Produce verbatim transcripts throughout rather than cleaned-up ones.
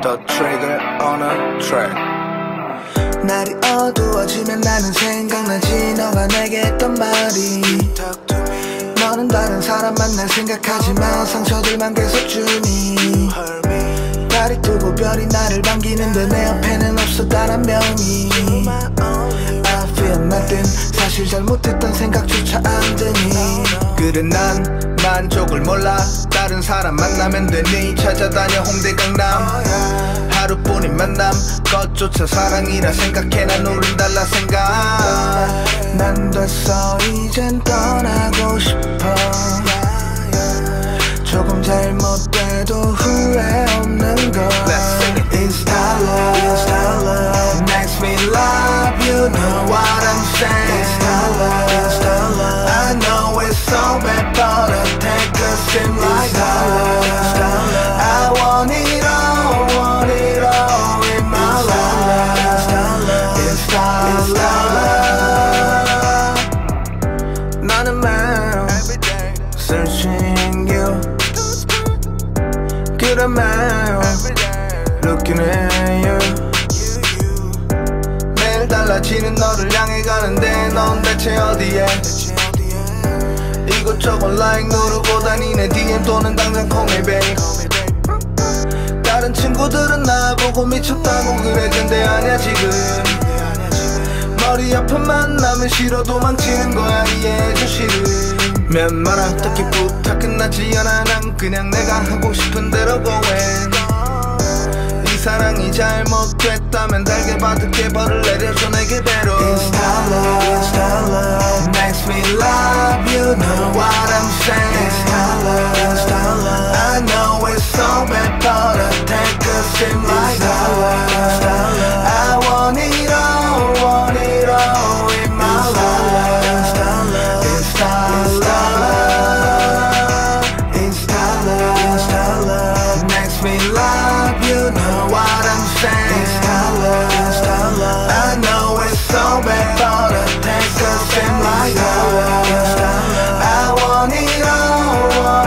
The trigger on a track. 날이 어두워지면 나는 생각나지 너가 내게 했던 말이 너는 다른 사람 만날 생각하지만 상처들만 계속 주니 달이 뜨고 별이 나를 반기는데 내 옆에는 없어 단 한 명이 I feel nothing 사실 잘못했던 생각조차 안 드니 그래 난 만족을 몰라 다른 사람 만나면 되니 찾아다녀 홍대 강남 하루뿐인 만남 것조차 사랑이라 생각해 난 우린 달라 생각 난 됐어 이젠 떠나고 싶어 조금 잘못돼도 후회 없는 걸 Insta love, Insta love Makes me love you know what I'm saying Insta love, Insta love I know it's so bad but I'll take a sip like that Insta love I want it all, want it all in my life Insta love, Insta love 나는 매일 searching you 그래 매일 looking at you 매일 달라지는 너를 향해 가는데 넌 대체 어디에 이것저것 like 누르고 다니네 디엠 또는 당장 call me babe 다른 친구들은 나보고 미쳤다고 그래 근데 아니야 지금 머리 아픈 만나면 싫어 도망치는 거야 이해해줘 싫음 면 말아 딱히 부탁 끝나지 않아 난 그냥 내가 하고 싶은 대로 going 이 사랑이 잘못됐다면 달게 받을게 벌을 내려줘 내 그대로 Insta love, Insta love Makes me love you know what I'm saying Insta love, Insta love I know it's so bad but I'll take a sip like that Insta love I want it all, want it all in my life Insta love, Insta love Insta love, Insta love Makes me love you know what I'm saying Insta love, Insta love I know it's so bad but I'll take a sip like that Insta love I want it all, want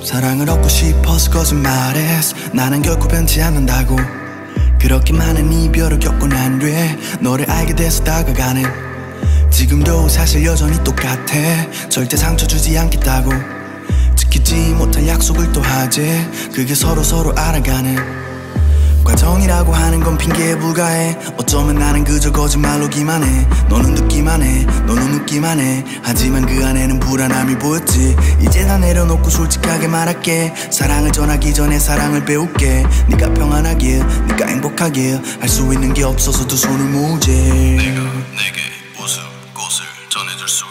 사랑을 얻고 싶어서 거짓말했어. 나는 결코 변치 않는다고. 그렇게 많은 이별을 겪고 난 뒤에 너를 알게 돼서 다가가는, 지금도 사실 여전히 똑같아. 절대 상처 주지 않겠다고. 지키지 못할 약속을 또 하지. 그게 서로 서로 알아가는 과정이라고 하는 건 핑계에 불과해. 어쩌면 나는 그저 거짓말로기만 해. 너는 듣기만 해, 너는 웃기만 해. 하지만 그 안에는 불안함이 보였지. 이제 다 내려놓고 솔직하게 말할게. 사랑을 전하기 전에 사랑을 배울게. 네가 평안하길, 네가 행복하길. 할 수 있는 게 없어서 두 손을 모으지. 내가 내게 웃음 꽃을 전해줄 수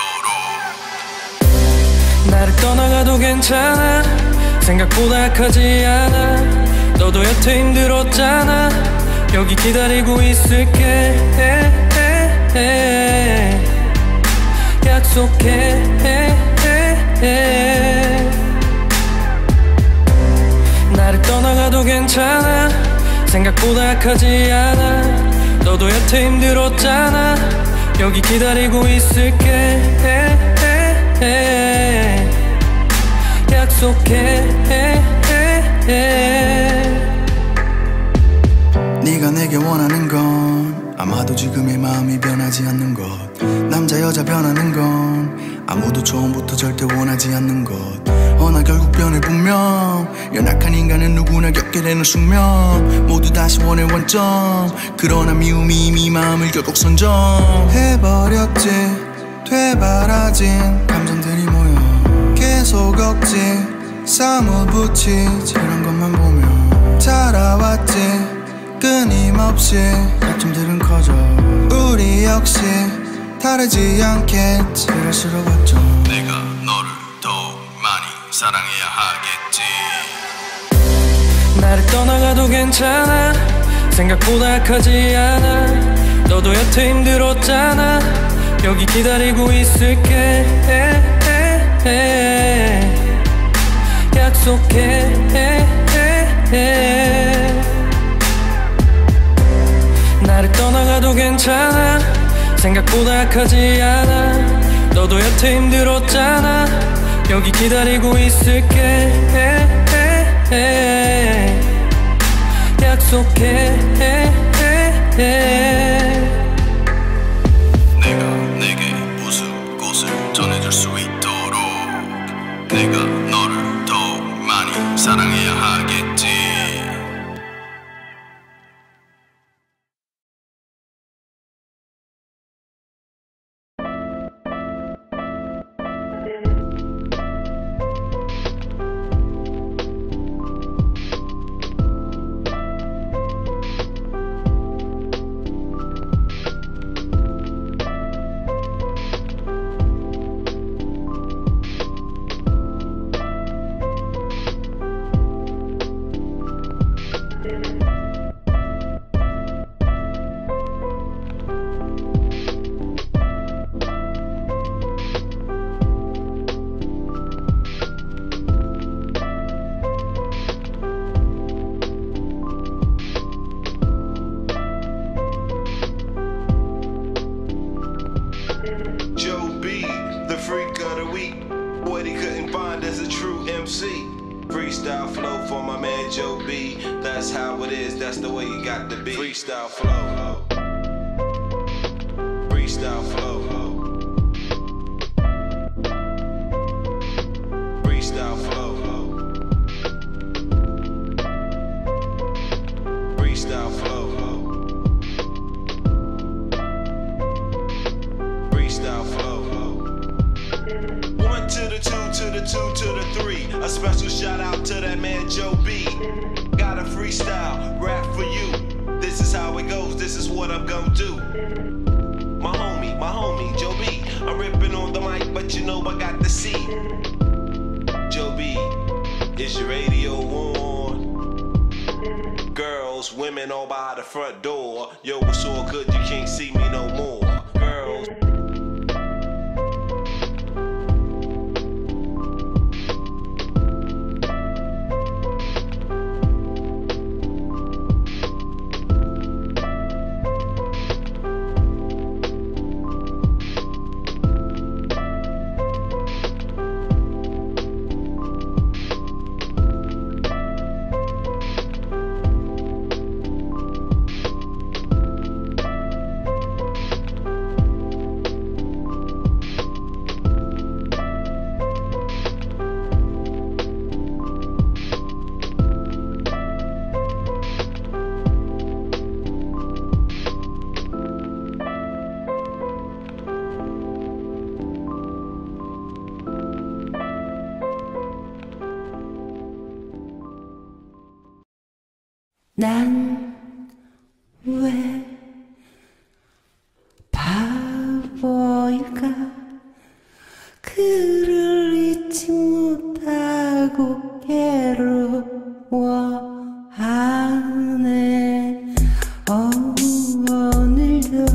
있도록. 나를 떠나가도 괜찮아. 생각보다 약하지 않아. 너도 여태 힘들었잖아. 여기 기다리고 있을게. 약속해. 나를 떠나가도 괜찮아. 생각보다 약하지 않아. 너도 여태 힘들었잖아. 여기 기다리고 있을게. 약속해. 네가 내게 원하는 건 아마도 지금의 마음이 변하지 않는 것. 남자 여자 변하는 건 아무도 처음부터 절대 원하지 않는 것. 허나 결국 변해 분명. 연약한 인간은 누구나 겪게 되는 숙명. 모두 다시 원해 원점. 그러나 미움이 이미 마음을 결국 선점해버렸지. 되바라진 감정들이 모여 계속 억지 싸움을 붙이지. 그런 것만 보면 자라왔지. 끊임없이 다툼들은 커져. 우리 역시 다르지 않겠지. 그럴수록 어쩜 내가 너를 더욱 많이 사랑해야 하겠지. 나를 떠나가도 괜찮아. 생각보다 약하지 않아. 너도 여태 힘들었잖아. 여기 기다리고 있을게. 약속해. 나를 떠나가도 괜찮아. 생각보다 약하지 않아. 너도 여태 힘들었잖아. 여기 기다리고 있을게. 약속해. 내가 내게 웃음 꽃을 전해줄 수 있도록. 내가 너를 더욱 많이 사랑해야 하겠지. Joe B, the freak of the week. What he couldn't find as a true M C. Freestyle flow for my man Joe B. That's how it is, that's the way you got to be. Freestyle flow. Freestyle flow. Freestyle flow. Freestyle flow. Freestyle flow. One to the two, to the two, to the three. A special shout out to that man Joe B. Got a freestyle rap for you. This is how it goes, this is what I'm gonna do. My homie, my homie, Joe B. I'm ripping on the mic, but you know I got the C. Joe B, is your radio on? Girls, women all by the front door. Yo, it's all good, you can't see me no more. Girls. 난 왜 바보일까? 그를 잊지 못하고 괴로워하네. 어, 오늘도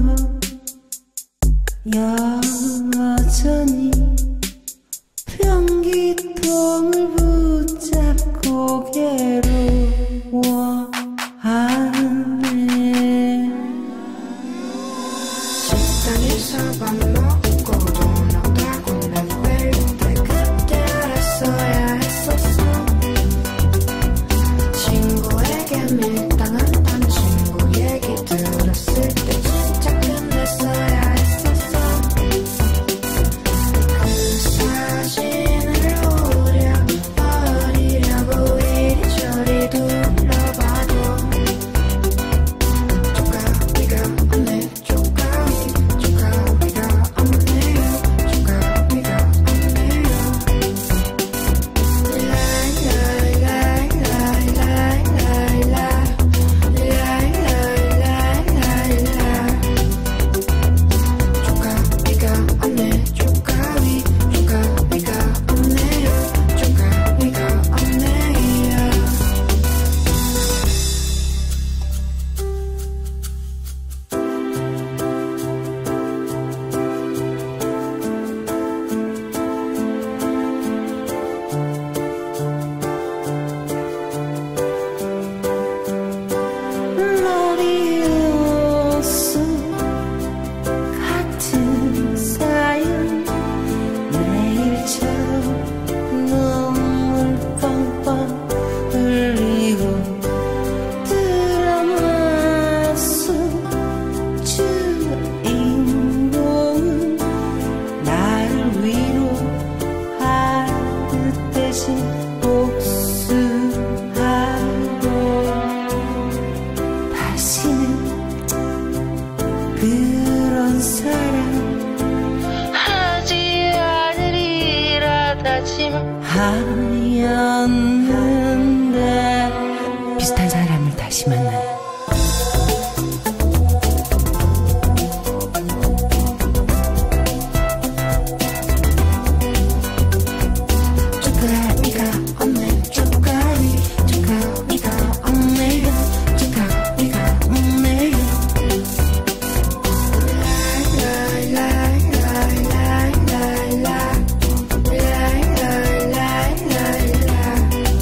여전히 변기통을 붙잡고 괴로워하네. 식당에서 밥 먹고 돈 없다고 난 벨인데 그때 알았어야 했었어. 친구에게 밀당한다는 친구 얘기 들었을 때 진짜 끝냈어야 했었어. 그 사진을 오려 버리려고 이리저리 둘러봐도 쪼가리가 없네. 쪼가리 쪼가리가 없네요. 쪼가리가 없네요. 라이라이라이라이라이라 라이라이라이라이라 쪼가리가 없네. 쪼가리 쪼가리가 없네요. 쪼가리가 없네요. 러리오스 같은 사연 매일처럼 눈물 뻥뻥 흘리고 드라마 속 주인공은 나를 위로하듯 대신 복수하고 다시는 그런 사랑 하지 않으리라 다짐하였는데 비슷한 사람을 다시 만나네. 쪼가리가 없네. 쪼가리 쪼가리가 없네요. 쪼가리가 없네요. 라이라이라이라이라이라 라이라이라이라이라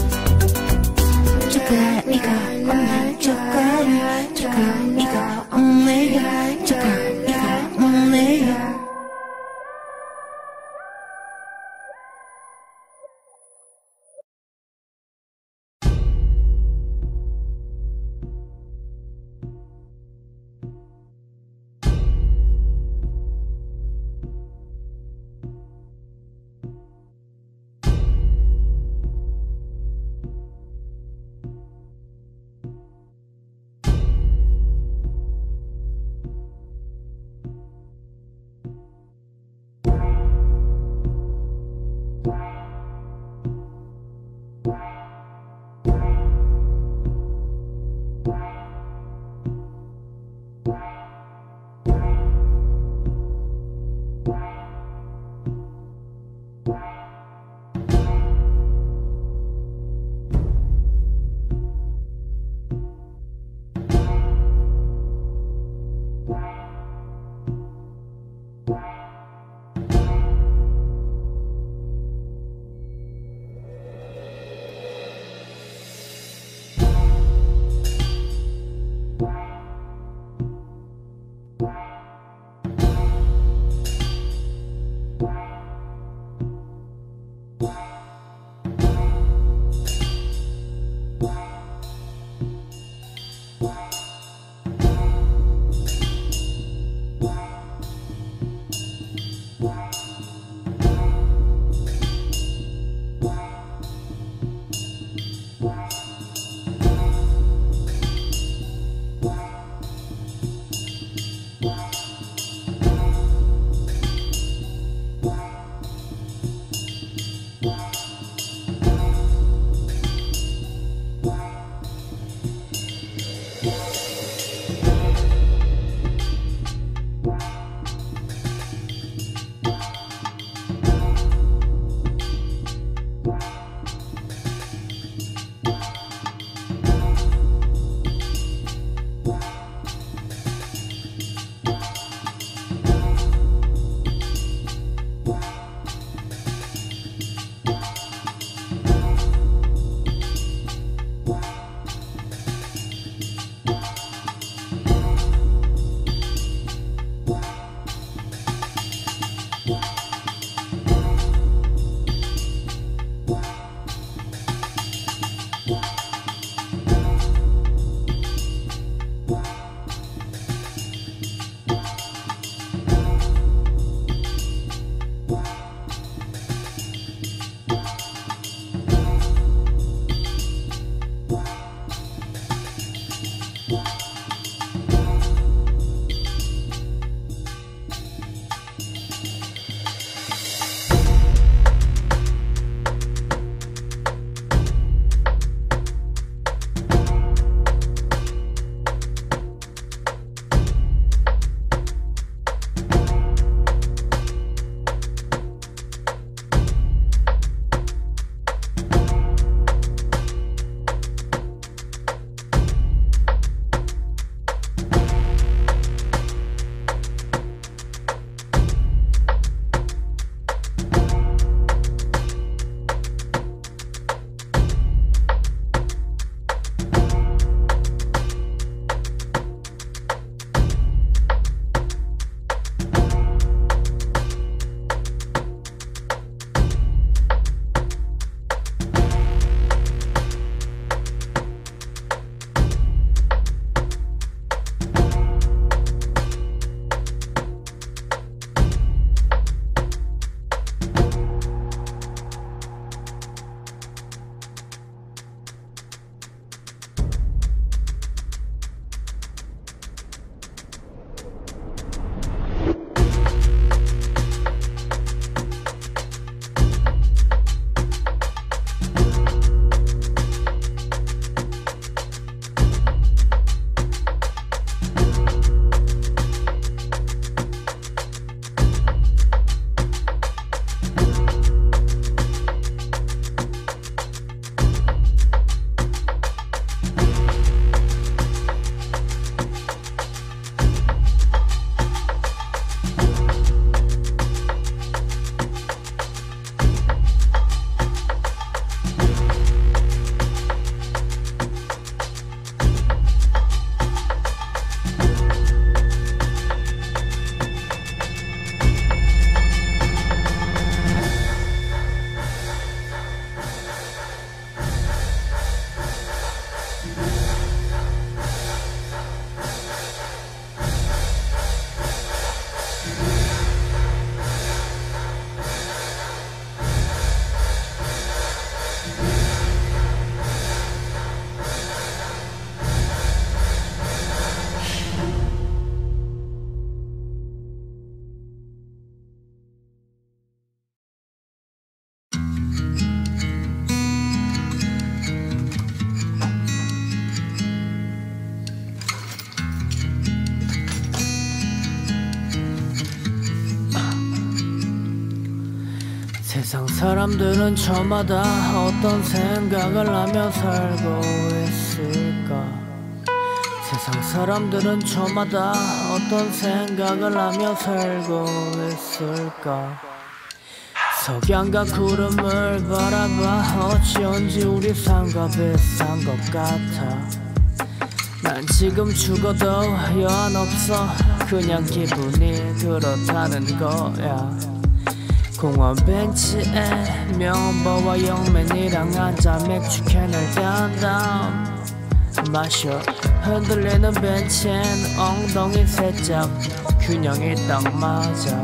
세상 사람들은 저마다 어떤 생각을 하며 살고 있을까. 세상 사람들은 저마다 어떤 생각을 하며 살고 있을까. 석양과 구름을 바라봐 어찌온지 우리 삶과 비슷한 것 같아. 난 지금 죽어도 여한 없어. 그냥 기분이 그렇다는 거야. 공원 벤치에 명보와 영맨이랑 앉아 맥주 캔을 딴담 마셔. 흔들리는 벤치엔 엉덩이 살짝 균형이 딱 맞아.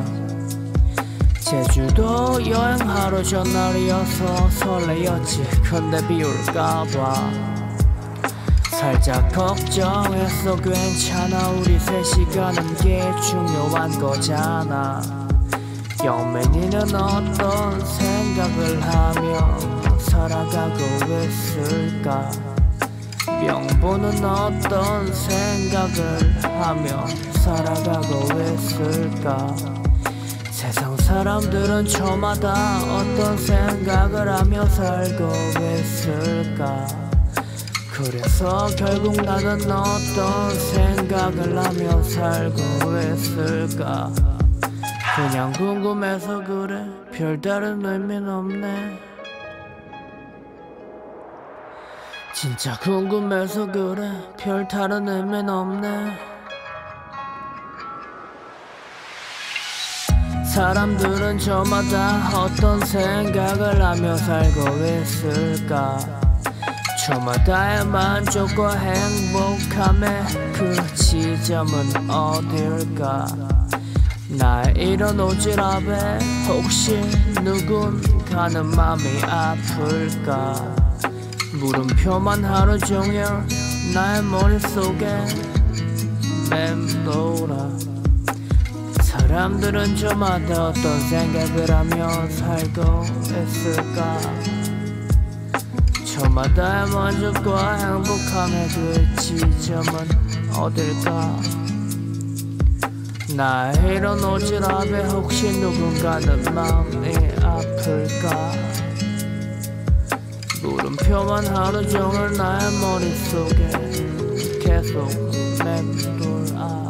제주도 여행 하루 전날이어서 설레였지. 근데 비올까봐 살짝 걱정했어. 괜찮아 우리 셋이 가는 게 중요한 거잖아. 영맨이는 어떤 생각을 하며 살아가고 있을까. 명보는 어떤 생각을 하며 살아가고 있을까. 세상 사람들은 저마다 어떤 생각을 하며 살고 있을까. 그래서 결국 나는 어떤 생각을 하며 살고 있을까. 그냥 궁금해서 그래. 별다른 의미는 없네. 진짜 궁금해서 그래. 별다른 의미는 없네. 사람들은 저마다 어떤 생각을 하며 살고 있을까. 저마다의 만족과 행복함의 그 지점은 어딜까. 나의 이런 오지랖에 혹시 누군가는 맘이 아플까. 물음표만 하루 종일 나의 머릿속에 맴돌아. 사람들은 저마다 어떤 생각을 하며 살고 있을까. 저마다의 만족과 행복함의 그 지점은 어딜까. 나의 이런 오지랖에 혹시 누군가는 마음이 아플까. 물음표만 하루 종일 나의 머릿속에 계속 맴돌아.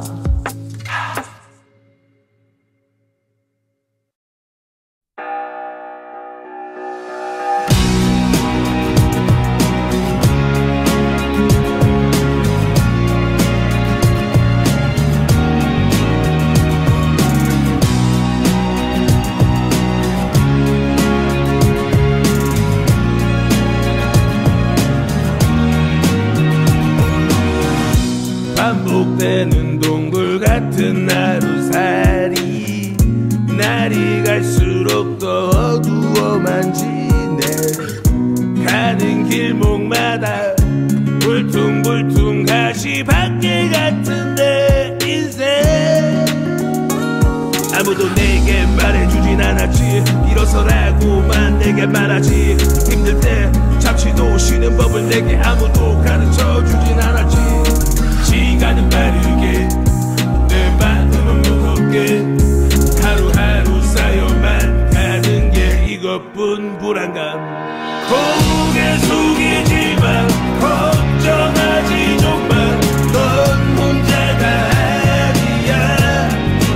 반복되는 동굴 같은 하루살이. 날이 갈수록 더 어두워만 지네. 가는 길목마다 울퉁불퉁 가시밭길 같은데 인생. 아무도 내게 말해주진 않았지. 일어서라고만 내게 말하지. 힘들 때 잠시도 쉬는 법을 내게 아무도 가르쳐주진 않았지. 시간은 빠르게 내 마음은 무겁게 하루하루 쌓여만 가는 게 이것뿐. 불안감 고개 숙이지마. 걱정하지 좀마. 넌 혼자가 아니야.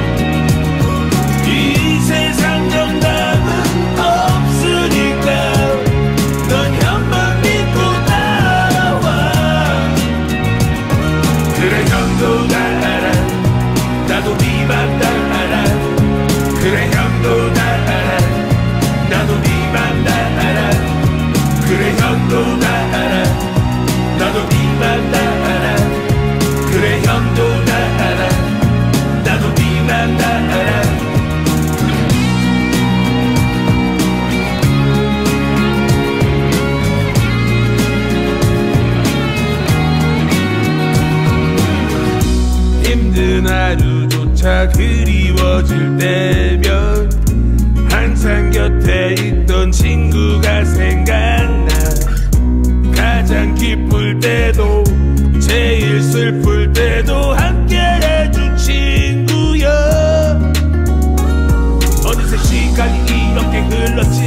이 세상 정답은 없으니까 넌 한번 믿고 따라와. 그래 형도 다 알아. 나도 네 맘 다 알아. 그래 형도 다 알아. 나도 네 맘 다 알아. 그래 형도 다 알아. 나도 네 맘 다 알아. 그래 형도 다 알아. 나도 네 맘 다 알아. 힘든 하루조차 그리워질 때면 항상 곁에 있던 친구가 생각나. 가장 기쁠 때도 제일 슬플 때도 함께 해준 친구야. 어느새 시간이 이렇게 흘렀지.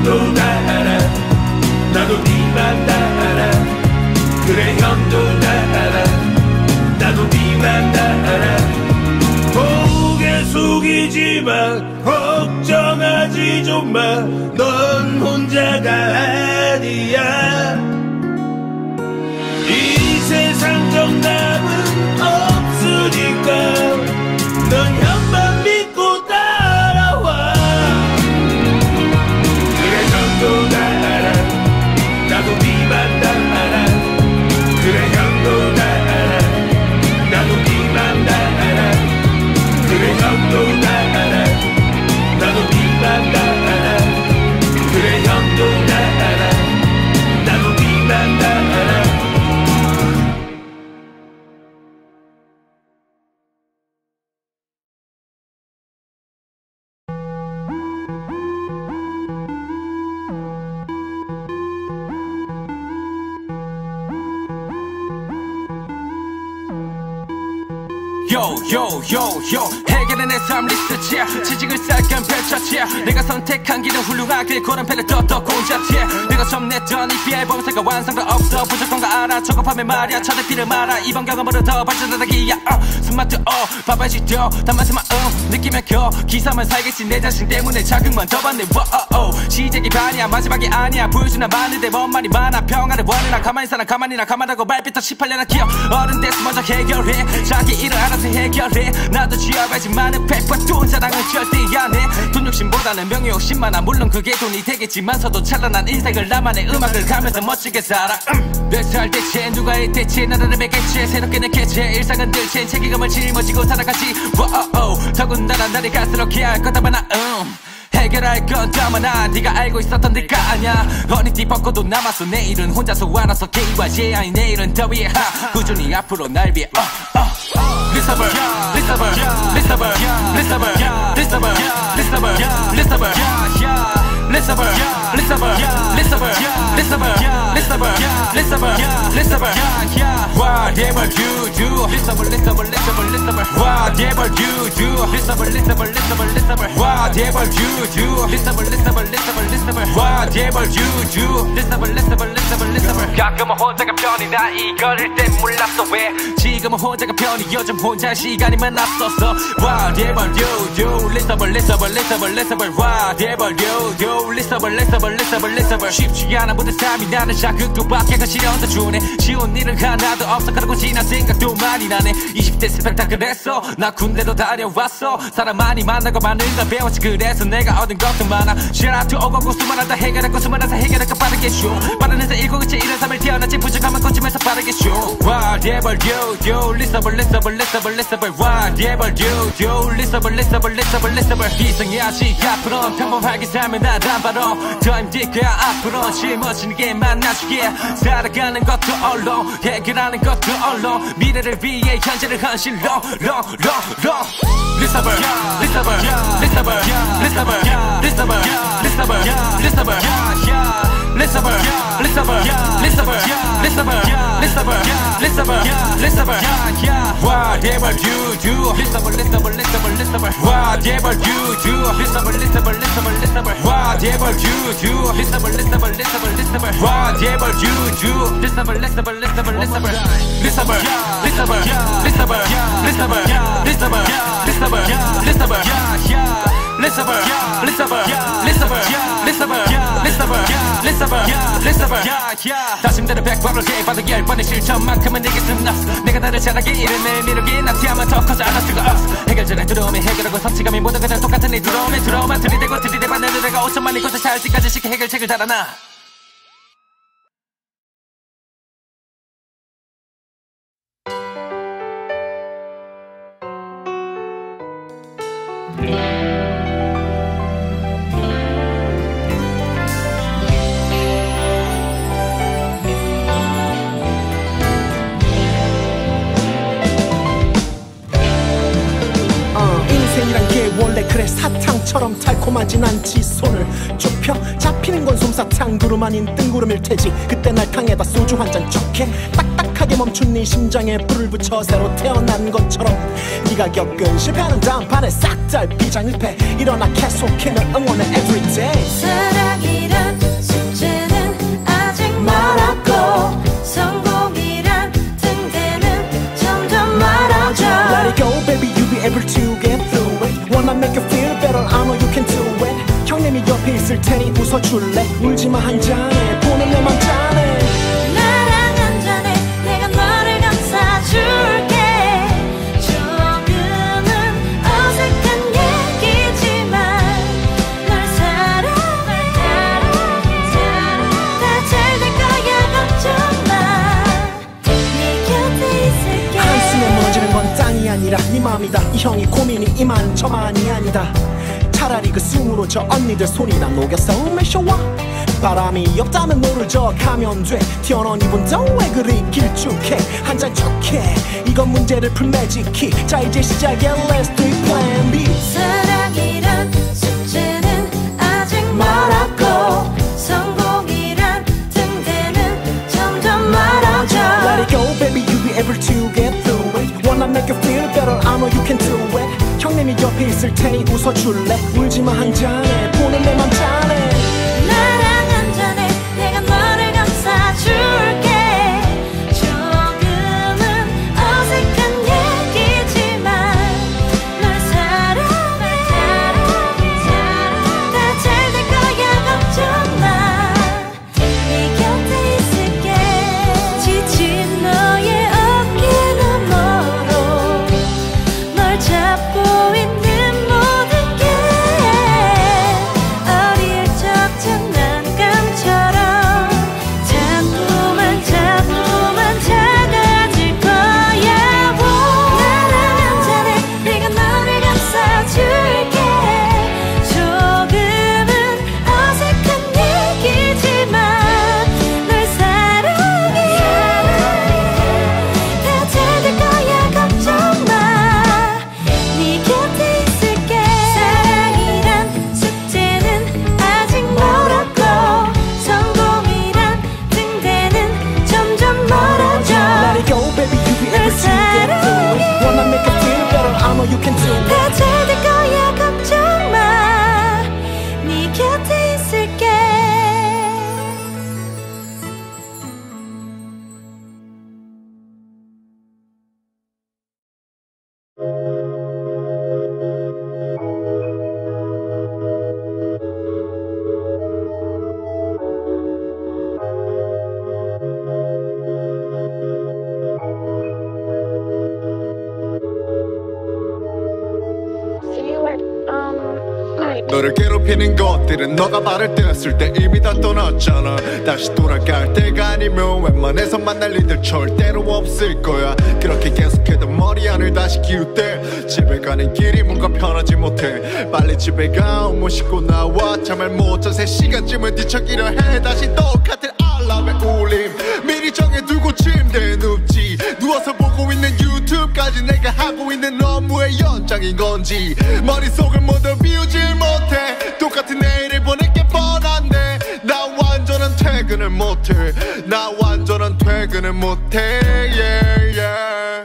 형도 다 알아 나도 니만 다 알아 그래 형도 다 알아 나도 니만 다 알아 고개 숙이지마 걱정하지 좀마 넌 혼자가 아니야 이 세상 정답은 없으니까 넌 형만 믿고 따라와 그래 형도 다 알아 나도 니만 다 알아 그래 형도 다 알아 나도 니만 다 알아 그래 형도 다 알아 나도 니만 다 알아 그래 형도 다 알아 나도 니만 다 알아 요요요요 해결해 내 삶 리스트야 지직을 쌀깐 펼쳤지야 내가 선택한 길은 훌륭하게 고란패를 떴던 공자지야 내가 처음 냈던 이 비앨범새가 완성도 없어 부족한 거 알아 조급하면 말이야 쳐대피를 말아 이번 경험으로 더 발전하다기야 어, 스마트 어 바바지 더 담아서 마음 느끼면 겨 기사만 살겠지 내 자신 때문에 자극만 더 받네 워어 시작이 반이야 마지막이 아니야 보여주나 많은데 뭔 말이 많아 평화를 원해나 가만히 살아 가만히나 가만하고 발빛도 십팔 년나 기억 어른 돼서 먼저 해결해 자기 일을 알아서 해결해 나도 지어가지만은 백과 돈 자랑은 절대 안해 돈 욕심보다는 명예 욕심 많아 물론 그게 돈이 되겠지만서도 찬란한 인생을 나만의 음악을 가면서 멋지게 살아 음. 몇 살 대체 누가 일대체 나라를 매겠지 새롭게 느꼈지 일상은 들채 책임감을 짊어지고 살아가지 워어 더군다나 날이 갈수록 해야 할 거다 많아 음. 해결할 건 더 많아 네가 알고 있었던 네가 아냐 허리띠 벗고도 남았어 내일은 혼자서 알아서 K와 제아이 내일은 더위에 하 꾸준히 앞으로 날 위해 어, 어. 리서버 리서버 리서버 리서버 리서버 리서버 리서버 리서버 리서버 리서버 리서버 리서버 리서버 리서버 whatever you do 리서버 리서버 리서버 리서버 whatever you do 리서버 리서버 리서버 리서버 whatever you do 리서버 리서버 리서버 리서버 whatever you do 리서버 리서버 리서버 리서버 가끔은 혼자가 편이다 이거를 땐 몰랐어 왜 지금은 혼자가 편이 요즘 혼자 시간이 많았었어 whatever you do 리서버 리서버 리서버 리서버 whatever you do 리서버 리서버 리서버 리서버 쉽지 않아 모든 삶이 나는 자극도 밖에 그 시련도 주네 쉬운 일은 하나도 없어 그러고 지난 생각도 많이 나네 이십 대 스펙타클 했어 나 군대도 다녀왔어 사람 많이 만나고 많은 걸 배웠지 그래서 내가 얻은 것도 많아 Shout out to 오고고 수많았다 해결했고 수많아서 해결할까 빠르게 쇼 빠른 해서 일곱일째 이런 삶을 태어났지 부족함은 고치면서 빠르게 쇼 Whatever you do 리서버 리서버 리서버 리서버 Whatever you do 리서버 리서버 리서버 리서버 희생해야지 앞으로 평범하게 살면 나단 바로 더 힘들 거야 앞으로 짊어지는 게 만나주게 살아가는 것도 언론 해결하는 것도 언론 미래를 위해 현재를 헌실로 로 로 로 리서버 리서버 리서버 리서버 리서버 리서버 리서버 리서버 리서버 리서버 리서버 리서버 리서버 리서버 whatever you do 리서버 리서버 리서버 리서버 whatever you do 리서버 리서버 리서버 리서버 whatever you do 리서버 리서버 리서버 리서버 whatever you do 리서버 리서버 리서버 리서버 리서버 리서버 리서버 리서버 리서버 리서버 리서버 리서버 리서버 리서버 리서버 리서버 리서버 리서버 다짐대로 백발을 해봐도 열 번의 실천만큼은 내게 쓴 없어 내가 나를 잘하게 이른 내 미루기 나태하면 더 커져 않을 수가 없어 해결전에 들어오면 해결하고 성취감이 모두 그냥 똑같은 일 들어오면 들어오면 들이대고 들이대봤는데 내가 오천만 이곳에 살 때까지 쉽게 해결책을 달아나 그래 사탕처럼 달콤하진 않지 손을 좁혀 잡히는 건 솜사탕 구름 아닌 뜬구름일 테지 그때 날 탕에다 소주 한 잔 적해 딱딱하게 갑자기 멈춘 네 심장에 불을 붙여 새로 태어난 것처럼 네가 겪은 실패하는 다음판에 싹 다 비장일패 일어나 계속해 널 응원해 everyday. 사랑이란 숙제는 아직 멀었고 성공이란 등대는 점점 멀어져. Let it go baby you'll be able to get through it. Wanna make you feel better I know you can do it. 형님이 옆에 있을 테니 웃어줄래. 울지마 한 잔에 보는 내 맘 짜네. 나랑 한 잔에 내가 너를 감싸줄게. 아니라 네 맘이다. 이 형이 고민이 이만저만이 아니다. 차라리 그 숨으로 저 언니들 손이나 녹였어 매셔와. 바람이 없다면 노를 저어가면 돼. 튀어나온 이분도 왜 그리 길쭉해. 한잔 촉해 이건 문제를 풀 매직키. 자 이제 시작이야 Let's do it plan B. 사랑이란 숙제는 아직 멀었고 성공이란 등대는 점점 멀어져. Let it go baby you'll be able to get through it. Wanna make you feel better I know you can do it. 형님이 옆에 있을 테니 웃어줄래. 울지마 한 잔에 보는 내 맘 짜네. 나랑 한 잔에 내가 너를 감싸줄게. 조금은 어색한 얘기지만 널 사랑해. 다 잘 될 거야 걱정 마. 네 곁에 있을게. 지친 너의 어깨는 멀어 널 잡고 있는 모든 게 어릴 적 장난감처럼 자꾸만 자꾸만 작아질 거야. 나랑 한 잔에 내가 너를 감싸줄게. 조금은 어색한 얘기지만 널 사랑해. 다 잘 될 거야 걱정 마. 네 곁에 있을게. 사랑이란 숙제는 아직 멀었고 성공이란 등대는 점점 멀어져. Let it go baby you'll be able to get through it. Wanna make you feel better I know you can do it. 다 잘 될 거야 걱정 마. 네 곁에 있을게. 너를 괴롭히는 것들은 너가 발을 떼었을 때 이미 다 떠났잖아. 다시 돌아갈 때가 아니면 웬만해서 만날 일들 절대로 없을 거야. 그렇게 계속해도 머리 안을 다시 기울때 집에 가는 길이 뭔가 편하지 못해. 빨리 집에 가 옷 씻고 나와. 잠을 못 잔 세 시간쯤은 뒤척이려 해. 다시 똑같은 알람의 울림 미리 정해두고 침대에 눕지. 누워서 보고 있는 유튜브까지 내가 하고 있는 업무의 연장인 건지 머릿속을 모두 비우질 못해. 똑같은 내일을 보낼 게 뻔한데 나 완전한 퇴근을 못해. 나 완전한 퇴근을 못해. yeah, yeah.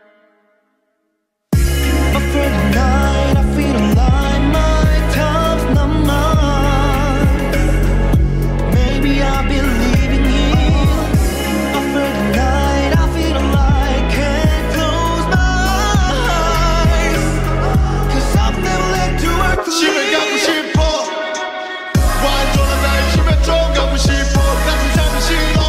Afraid of night, I feel alive, my time's not mine. Maybe I believe in you. Afraid of night, I feel alive, can't close my eyes. Cause I've never let you work for 집에 가고 싶어. 완전한 나의 집에 좀 가고 싶어. 같은 삶이 싫어.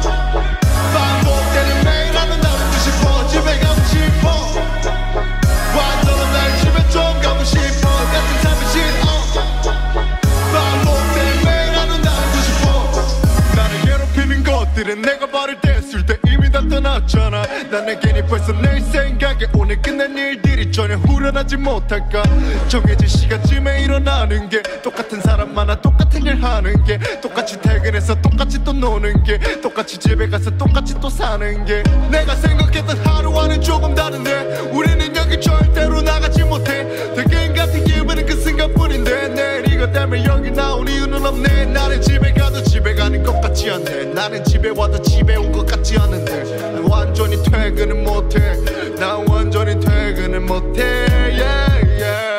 반복되는 매일 하는 나를 싶어. 집에 가고 싶어. 완전한 나의 집에 좀 가고 싶어. 같은 삶이 싫어. 반복되는 매일 하는 나를 싶어. 나를 괴롭히는 것들은 내가 발을 뗐을 때 이미 다 떠났잖아. 난 내겐 벌써 내 생각에 오늘 끝낸 일들이 전혀 후련하지 못할까. 정해진 시간쯤에 일어나는 게 똑같은 사람만아 똑같은 일 하는 게 똑같이 퇴근해서 똑같이 또 노는 게 똑같이 집에 가서 똑같이 또 사는 게 내가 생각했던 하루와는 조금 다른데 우리는 여기 절대로 나가지 못해. 퇴근 같은 기분은 그 순간뿐인데 내일 이것 때문에 여기 나온 이유는 없네. 나는 집에 가도 집에 집에 가는 것 같지 않네. 나는 집에 와도 집에 온 것 같지 않은데 완전히 퇴근은 못해. 난 완전히 퇴근은 못해. yeah, yeah.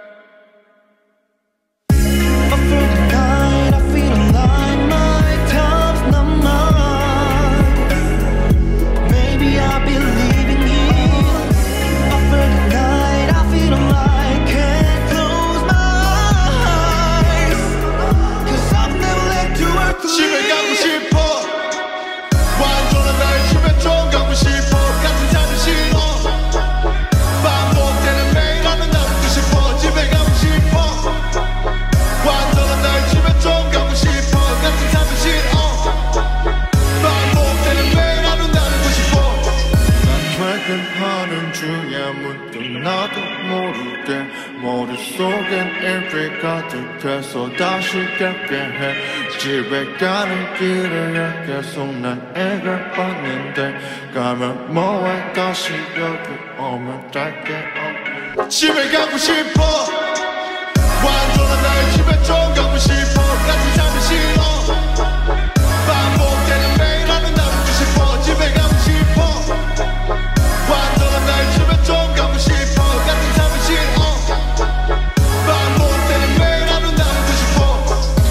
나도 모를 때 머릿속엔 일이 가득해서 다시 깨게 해. 집에 가는 길에 계속 난 애를 봤는데 가면 뭐해 다시 여기 오면 될게 없네. 집에 가고 싶어. 완전한 나의 집에 좀 가고 싶어. 같은 잠이 싫어. 반복되는 매일 하는 날 웃고 싶어. 집에 가고 싶어. 완전한 나의 집에 좀 가고 싶어. 같은 잠이 싫어. 반복되는 매일 하는 날 웃고 싶어.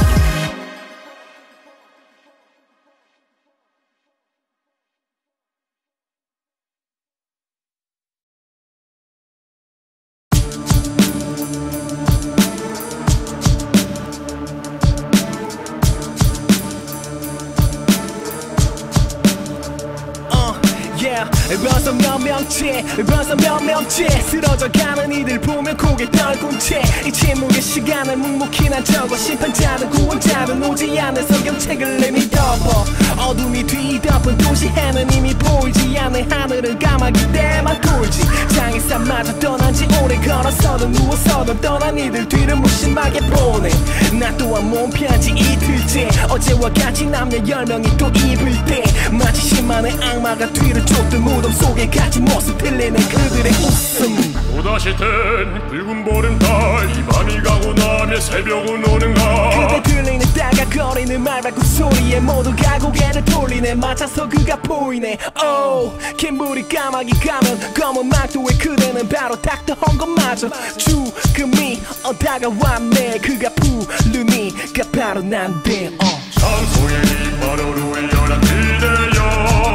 벌써 몇 명째 벌써 몇 명째 쓰러져가는 이들 보면 고개 떨군 채 이 침묵의 시간을 묵묵히 난 적어. 심판자는 구원자는 오지 않는 성경책을 내미 덮어. 어둠이 뒤덮은 도시 해는 이미 보이지 않는 하늘은 까마귀 때만 돌지. 장애산마저 떠난 지 오래 걸어서도 누워서도 떠난 이들 뒤를 무심하게 보내. 나 또한 몸 편지 이틀째 어제와 같이 남녀 열 명이 또 입을 때 마치 십만의 악마가 뒤를 쫓던 무덤 속에 갇힌 모습 들리는 그들의 웃음. 또다시 된 붉은 보름달 이 밤이 가고 나면 새벽은 오는가. 그때 들리는 따가거리는 말발굽 소리에 모두가 고개를 돌리네. 맞아서 그가 보이네. 오 김부리 까마귀 가면 검은 막도에 그대는 바로 닥터 헌것마저 죽음이 어 다가왔네. 그가 부르니가 바로 난데. 어. 장소의 이 바로로 열한 그대여.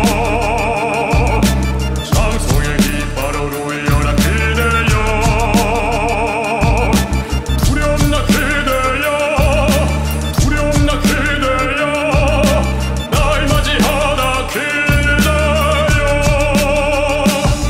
장소의 이 바로로 열한 그대여. 두렵나 그대여. 두렵나 그대여. 날 맞이하다 그대여.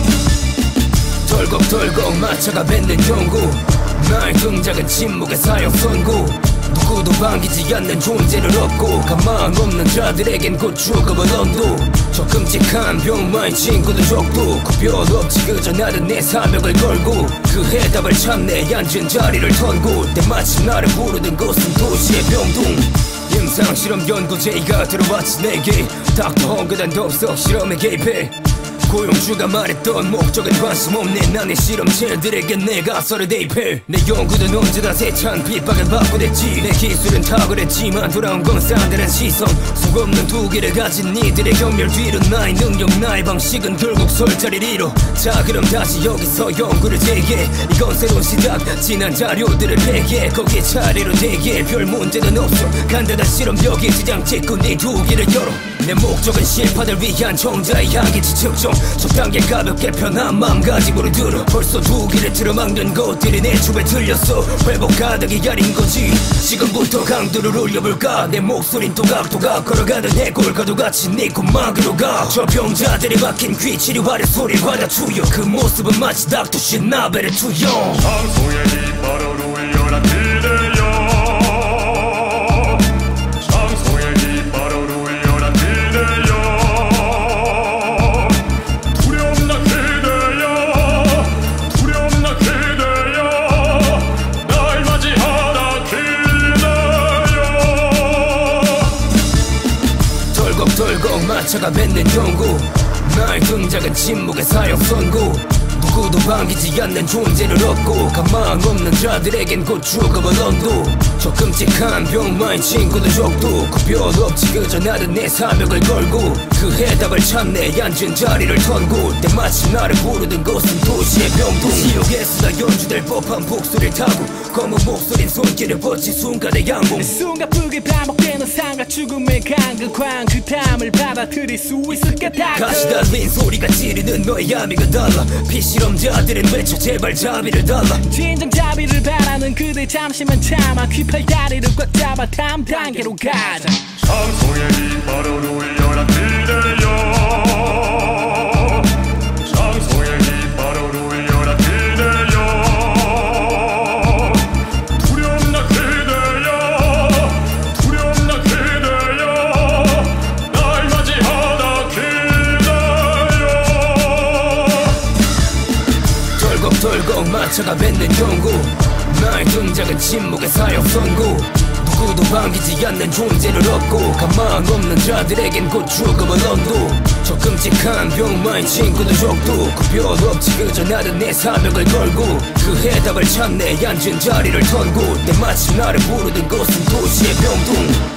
덜컥덜컥 마차가 뱉는 경고. 나의 동작은 침묵의 사형선고. 누구도 반기지 않는 존재를 얻고 가망 없는 자들에겐 곧 죽음은 언도. 저 끔찍한 병마의 친구도 적도 구별 없지. 그저 나는 내 사명을 걸고 그 해답을 찾네. 앉은 자리를 턴곳 때마침 나를 부르던 곳은 도시의 병동. 임상실험 연구제가 들어왔지 내게. 닥터 헝그단 덥석 실험에 개입해. 고용주가 말했던 목적은 관심 없네. 나의 실험체들에게 내가 썰을 대입해. 내 연구는 언제나 세찬 핍박을 받고 됐지. 내 기술은 탁월했지만 돌아온 건 싸늘한 시선. 속없는 두 개를 가진 니들의 경멸 뒤로 나의 능력 나의 방식은 결국 설 자리를 잃어. 자 그럼 다시 여기서 연구를 재개. 이건 새로운 시작. 지난 자료들을 폐기해. 거기에 차례로 대기해. 별 문제는 없어. 간단한 실험 여기에 지장 찍고 네 두 개를 열어. 내 목적은 실파들 위한 정자의 향기치 측정. 적당히 가볍게 편한 마음가짐으로 들어. 벌써 두 길을 틀어막는 것들이 내 춤에 들렸어. 회복 가득히 야린 거지. 지금부터 강도를 올려볼까. 내 목소린 또각또각 걸어가는 해골과도 같이 네 콧막으로 가. 저 병자들이 박힌 귀 치료하려 소리 받아주여. 그 모습은 마치 닥터 신나벨의 투영. 장소의 이 바로로 열한 그대여. 장소의 이 바로로 열한 그대여. 두렵나 그대여. 두렵나 그대여. 날 맞이하다 그대여. 덜컥덜컥 마차가 뱉는 경고. 나의 등장은 침묵의 사형선고. 누구도 반기지 않는 존재를 얻고 가망 없는 자들에겐 곧 죽음은 언도 저 끔찍한 병마인 친구들 적도 구별 없지 그저 나는 내 사명을 걸고 그 해답을 찾네 앉은 자리를 턴곳 때마침 나를 부르는 곳은 도시의 병동 지옥에서 나 연주될 법한 복수를 타고 검은 목소린 손길을 뻗친 순간의 양봉 숨가쁘게 반복되는 삶과 죽음의 간극한 그 탐을 받아들일 수 있을까 다 가시 달린 소리가 찌르는 너의 야미가 달라 피실험자들은 외쳐 제발 자비를 달라 진정 자비를 바라는 그대 잠시만 참아 귀팔다리를 꽉 잡아 다음 단계로 가자 상소의 깃발로 울려라 그대여 상소의 깃발로 울려라 그대여 두렵나 그대여 두렵나 그대여 날 맞이하다 그대여 덜컥덜컥 마차가 뱉는 경고 나의 등장은 침묵의 사형 선고 누구도 반기지 않는 존재를 얻고 가망 없는 자들에겐 곧 죽음은 언도 저 끔찍한 병마인 친구들 적도 구별 없지 그저 나는 내 사명을 걸고 그 해답을 찾네 앉은 자리를 턴곳 때마침 나를 부르는 곳은 도시의 병동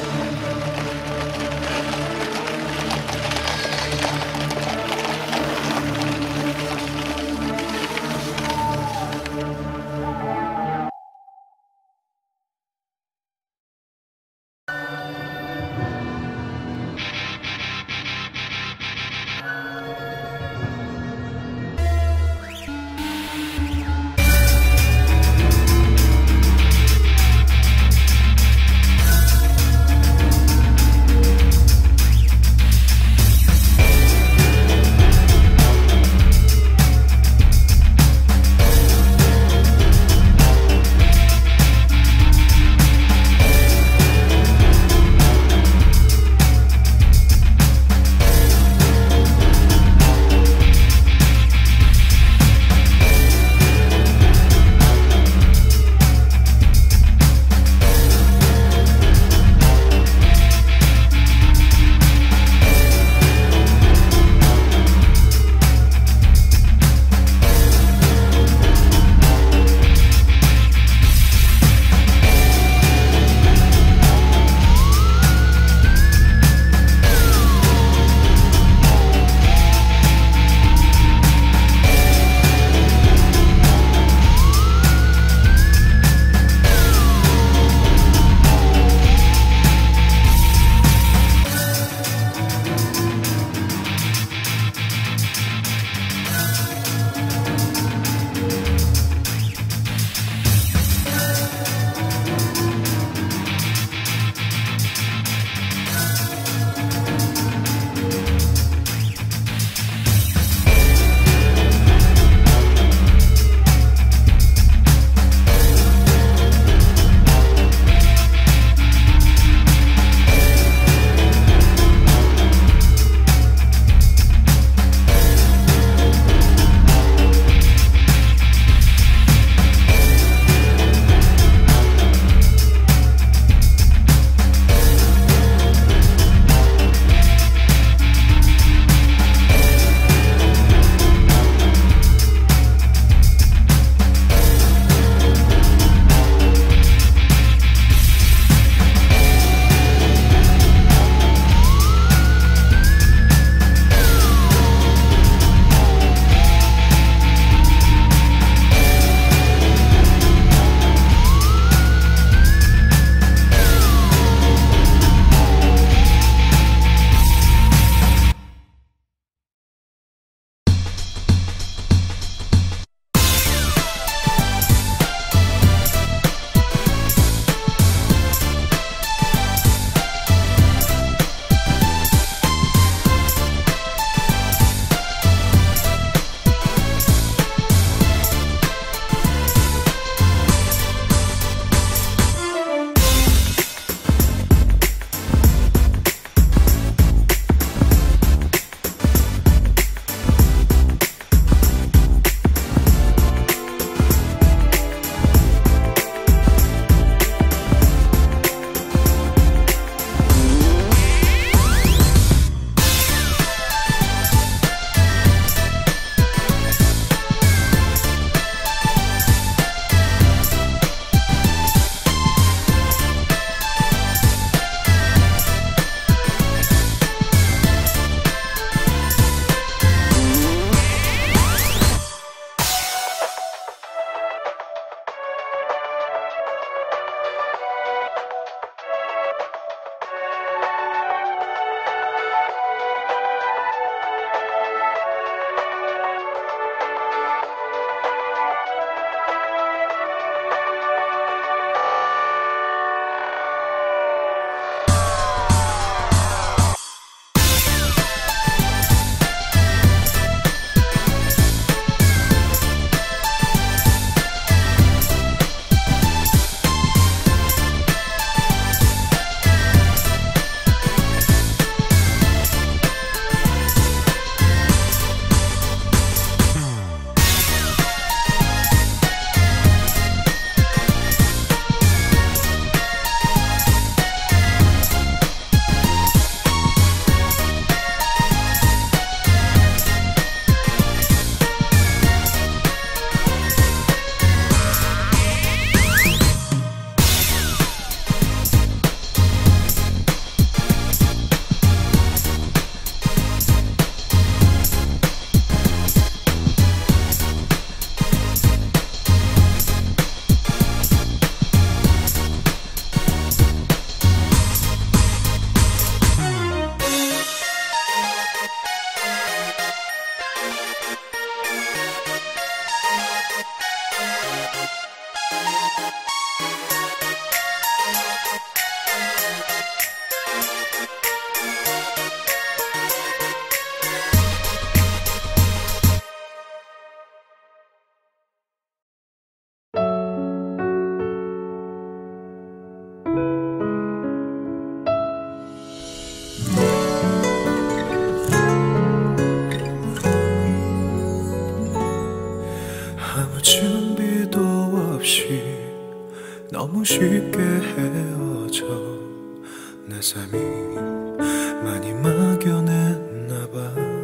준비도 없이 너무 쉽게 헤어져 내 삶이 많이 막연했나봐.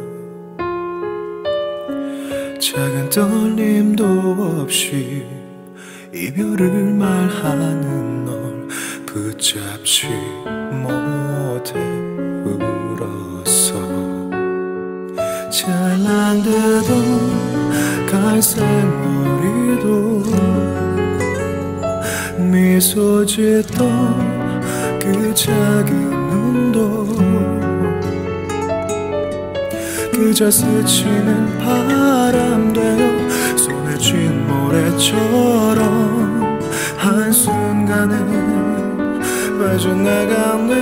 작은 떨림도 없이 이별을 말하는 널 붙잡지 못해 울었어. 찰랑대던 갈색 머리도 미소 짓던 그 작은 눈도 그저 스치는 바람 되어 손에 쥔 모래처럼 한순간에 빠져나가네.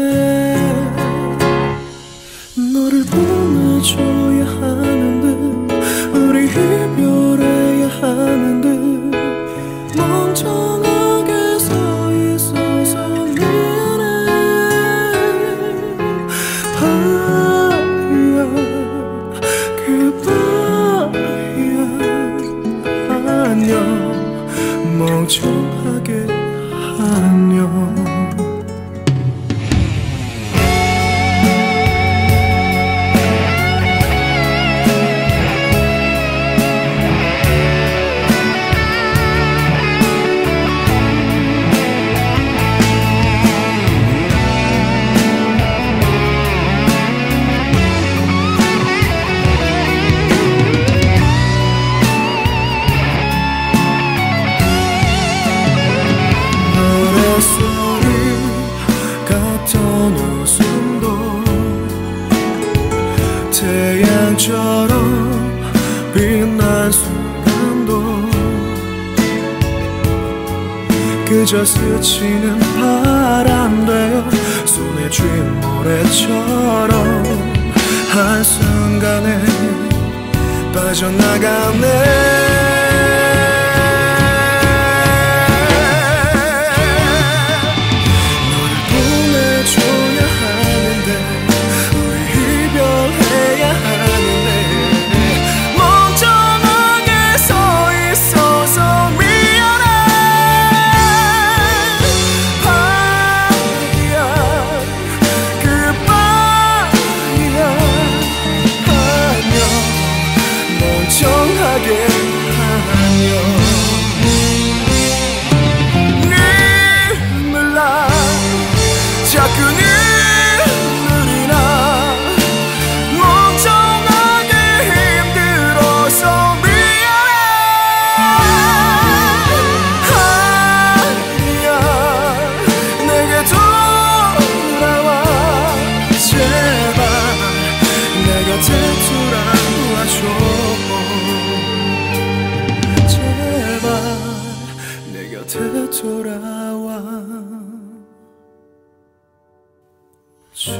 너를 보내줘야 하는데 우리 이별해야 하는데 멍청하게 서 있어서 미안해. 바이야 그바이야 안녕 멍청하게 안녕. 태양처럼 빛난 순간도 그저 스치는 바람 되어 손에 쥔 모래처럼 한순간에 빠져나가네. 돌아와 줘.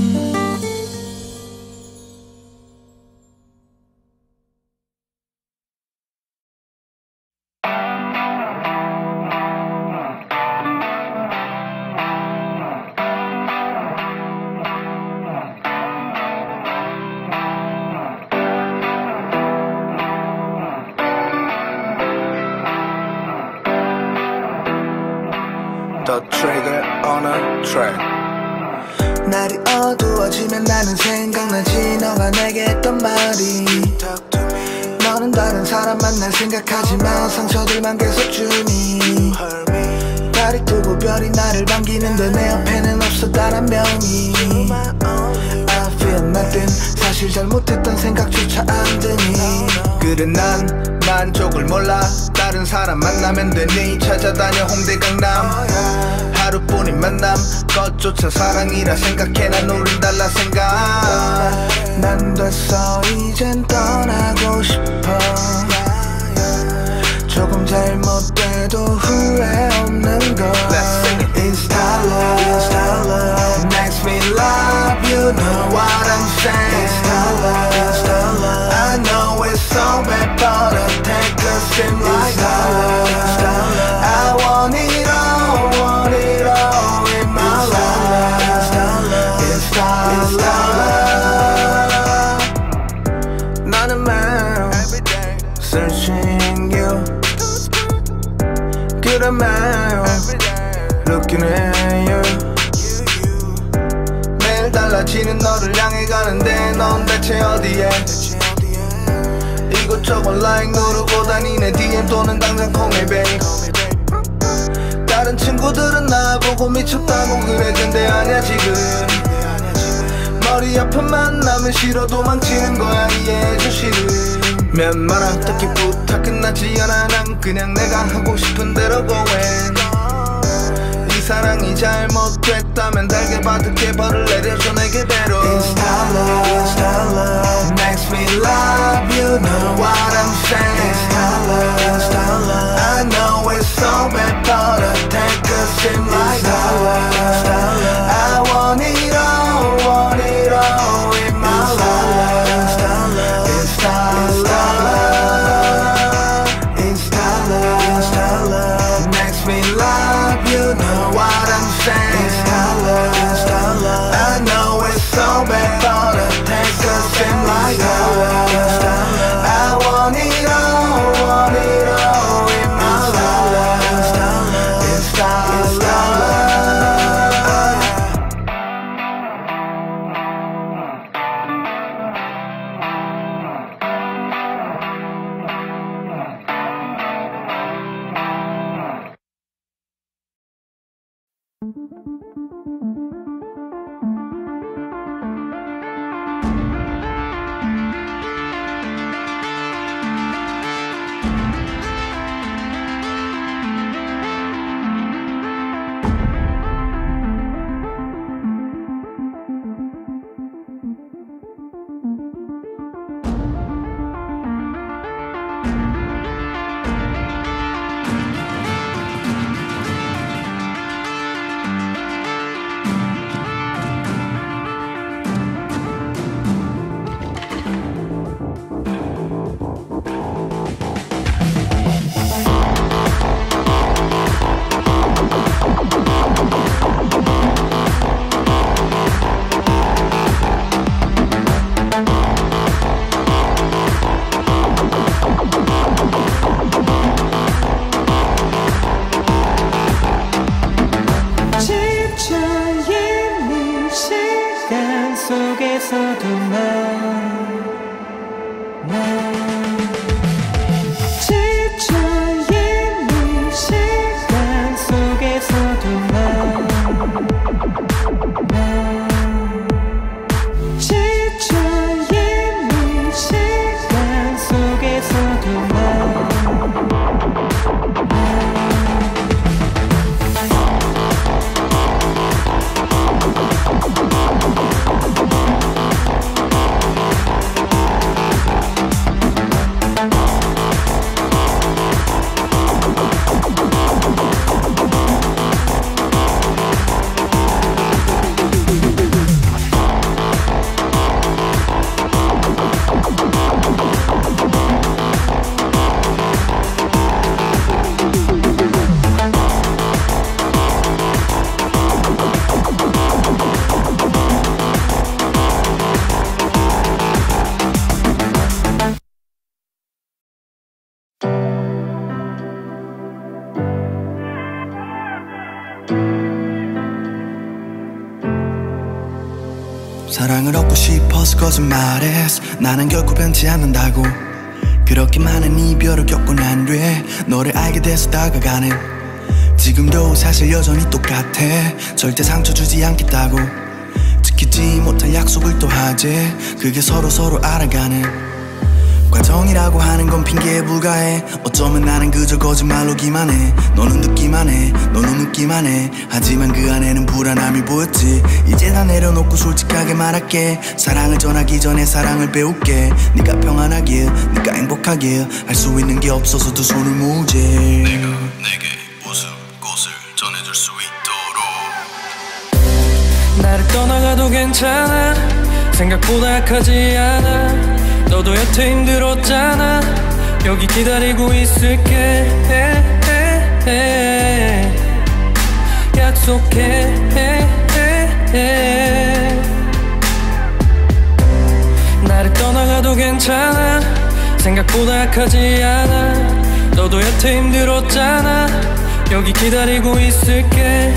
The trigger on a track. 날이 어두워지면 나는 생각나지 너가 내게 했던 말이 너는 다른 사람 만날 생각하지만 상처들만 계속 주니 달이 뜨고 별이 나를 반기는데 내 옆에는 없어 단 한 명이 I feel nothing 사실 잘못했던 생각조차 안 드니 그래 난 만족을 몰라 다른 사람 만나면 되니 찾아다녀 홍대 강남 하루뿐인 만남 것조차 사랑이라 생각해 난 우린 달라 생각 난 됐어 이젠 떠나고 싶어 조금 잘못돼도 후회 없는 걸 It's that love, it's that love Makes me love you know what I'm saying It's that love, it's that love I know it's so bad but I'll take a sip like that love, it's that love I want it all, want it all in my life It's that love, it's that love 나는 매일 searching you at me Looking at you 매일 달라지는 너를 향해 가는데 넌 대체 어디에 이곳저곳 like 누르고 다니네 디엠 또는 당장 call me babe 다른 친구들은 나보고 미쳤다고 그래 근데 아냐 지금 머리 아픈 만나면 싫어 도망치는 거야 이해해줘 싫으면 말아 딱히 부탁 끝나지 않아 난 그냥 내가 하고 싶은 대로 고해 이 사랑이 잘못됐다면 달게 받을게 벌을 내려줘 내게대로 Insta love, Insta love Makes me love you know what I'm saying Insta love, Insta love I know it's so bad but I take a sip like Insta love, Insta love I want it all, want it all in my life Insta love, Insta love Insta love, Insta love Makes me love you know what I'm saying Insta love, Insta love I know it's so bad but I take a sip like Insta love, Insta love I want it all, want it all in my life Insta love, Insta love 사랑을 얻고 싶어서 거짓말했어 나는 결코 변치 않는다고 그렇게 많은 이별을 겪고 난 뒤에 너를 알게 돼서 다가가는 지금도 사실 여전히 똑같아 절대 상처 주지 않겠다고 지키지 못할 약속을 또 하지 그게 서로 서로 알아가는 과정이라고 하는 건 핑계에 불과해 어쩌면 나는 그저 거짓말로 기만해 너는 듣기만 해 너는 웃기만 해 하지만 그 안에는 불안함이 보였지 이제 다 내려놓고 솔직하게 말할게 사랑을 전하기 전에 사랑을 배울게 네가 평안하길 네가 행복하길 할 수 있는 게 없어서 두 손을 모으지 내가 내게 모습 꽃을 전해줄 수 있도록 나를 떠나가도 괜찮아 생각보다 약하지 않아 너도 여태 힘들었잖아 여기 기다리고 있을게 약속해 나를 떠나가도 괜찮아 생각보다 약하지 않아 너도 여태 힘들었잖아 여기 기다리고 있을게.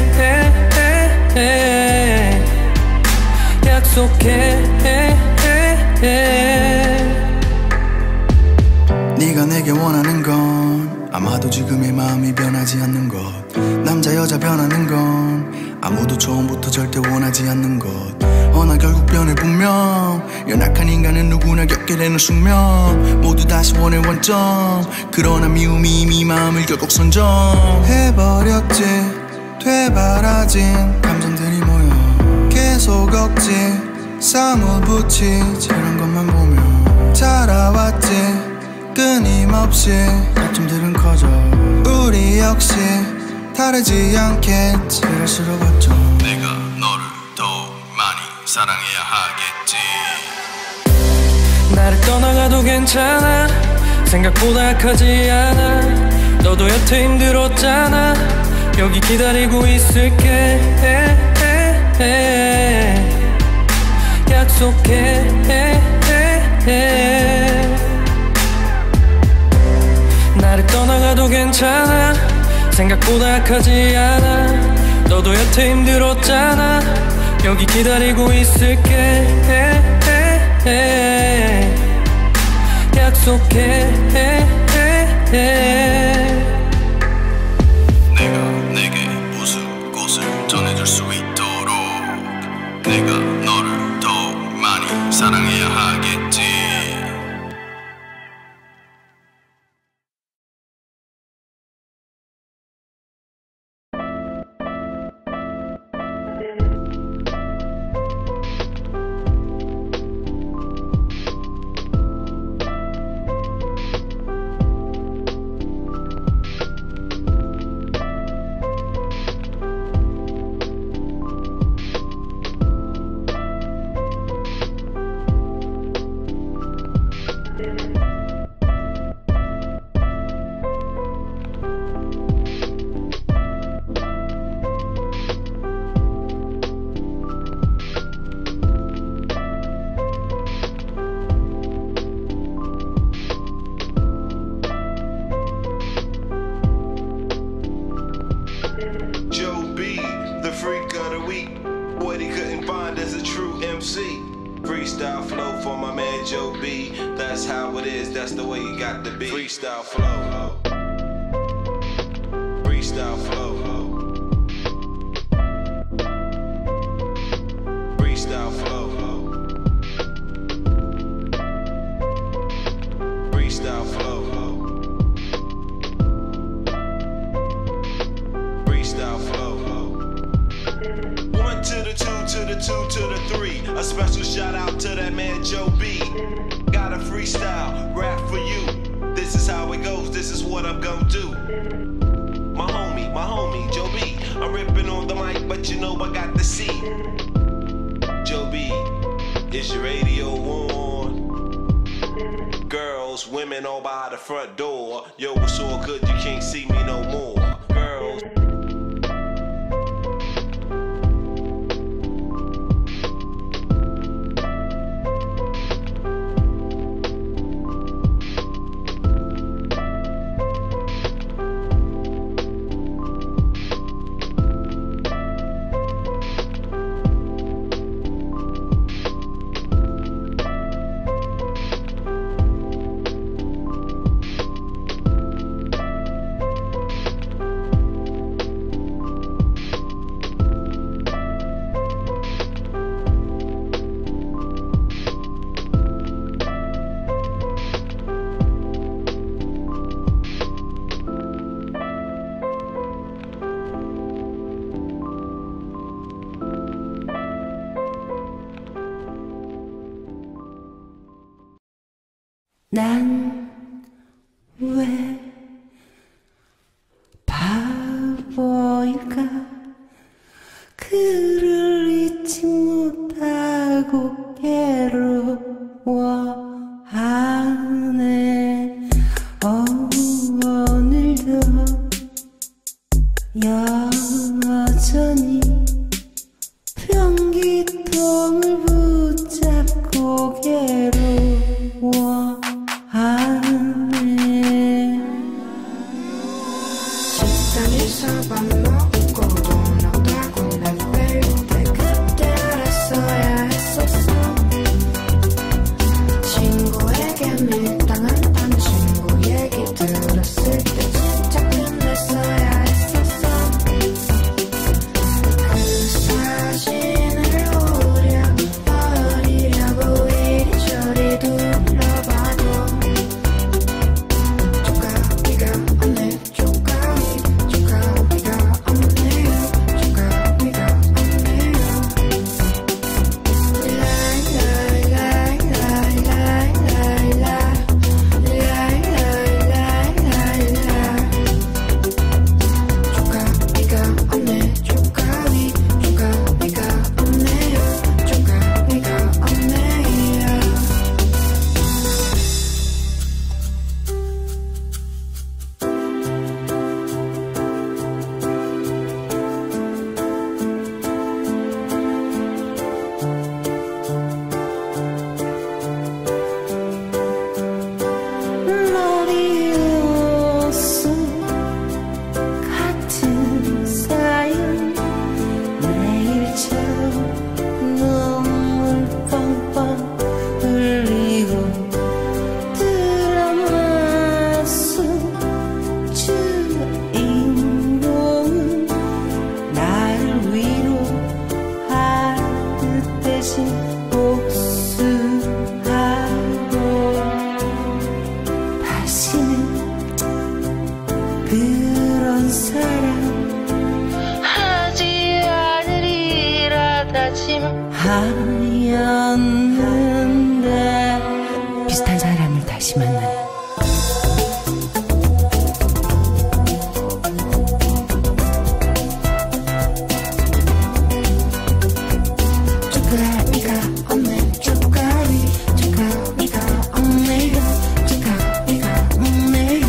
약속해. 네가 내게 원하는 건 아마도 지금의 마음이 변하지 않는 것. 남자 여자 변하는 건 아무도 처음부터 절대 원하지 않는 것. 허나 결국 변해 분명. 연약한 인간은 누구나 겪게 되는 숙명. 모두 다시 원해 원점. 그러나 미움이 이미 마음을 결국 선점해버렸지. 되바라진 감정들이 모여 계속 억지 싸움을 붙이지. 이런 것만 보면 자라왔지. 끊임없이 다툼들은 커져. 우리 역시 다르지 않겠지. 이럴수록 어쩜 내가 너를 더 많이 사랑해야 하겠지. 나를 떠나가도 괜찮아. 생각보다 약하지 않아. 너도 여태 힘들었잖아. 여기 기다리고 있을게. 약속해. 나를 떠나가도 괜찮아. 생각보다 약하지 않아. 너도 여태 힘들었잖아. 여기 기다리고 있을게. 약속해. 내가 내게 무슨 꽃을 전해줄 수 있도록 내가 너를 더 많이 사랑해야 하겠지. Freestyle flow for my man Joe B. That's how it is, that's the way you got to be. Freestyle flow. Freestyle flow. Freestyle flow. Freestyle flow. Freestyle flow. One to the two, to the two, to the three. A special shout out to that man Joe B. Got a freestyle rap for you. This is how it goes, this is what I'm gonna do. My homie, my homie, Joe B. I'm ripping on the mic, but you know I got the C. Joe B, is your radio on? Girls, women all by the front door. Yo, it's all good, you can't see me no more. Girls. 난 왜 바보일까? 그를 잊지 못하고 괴로워하네. 오늘도 여전히 변기통을 붙잡고 괴로워 하네. 식상에서 다시는 그런 사랑 하지 않으리라 다짐하였는데 비슷한 사람을 다시 만나는 쪼가리가 없네 쪼가리 쪼가리가 없네요 쪼가리가 없네요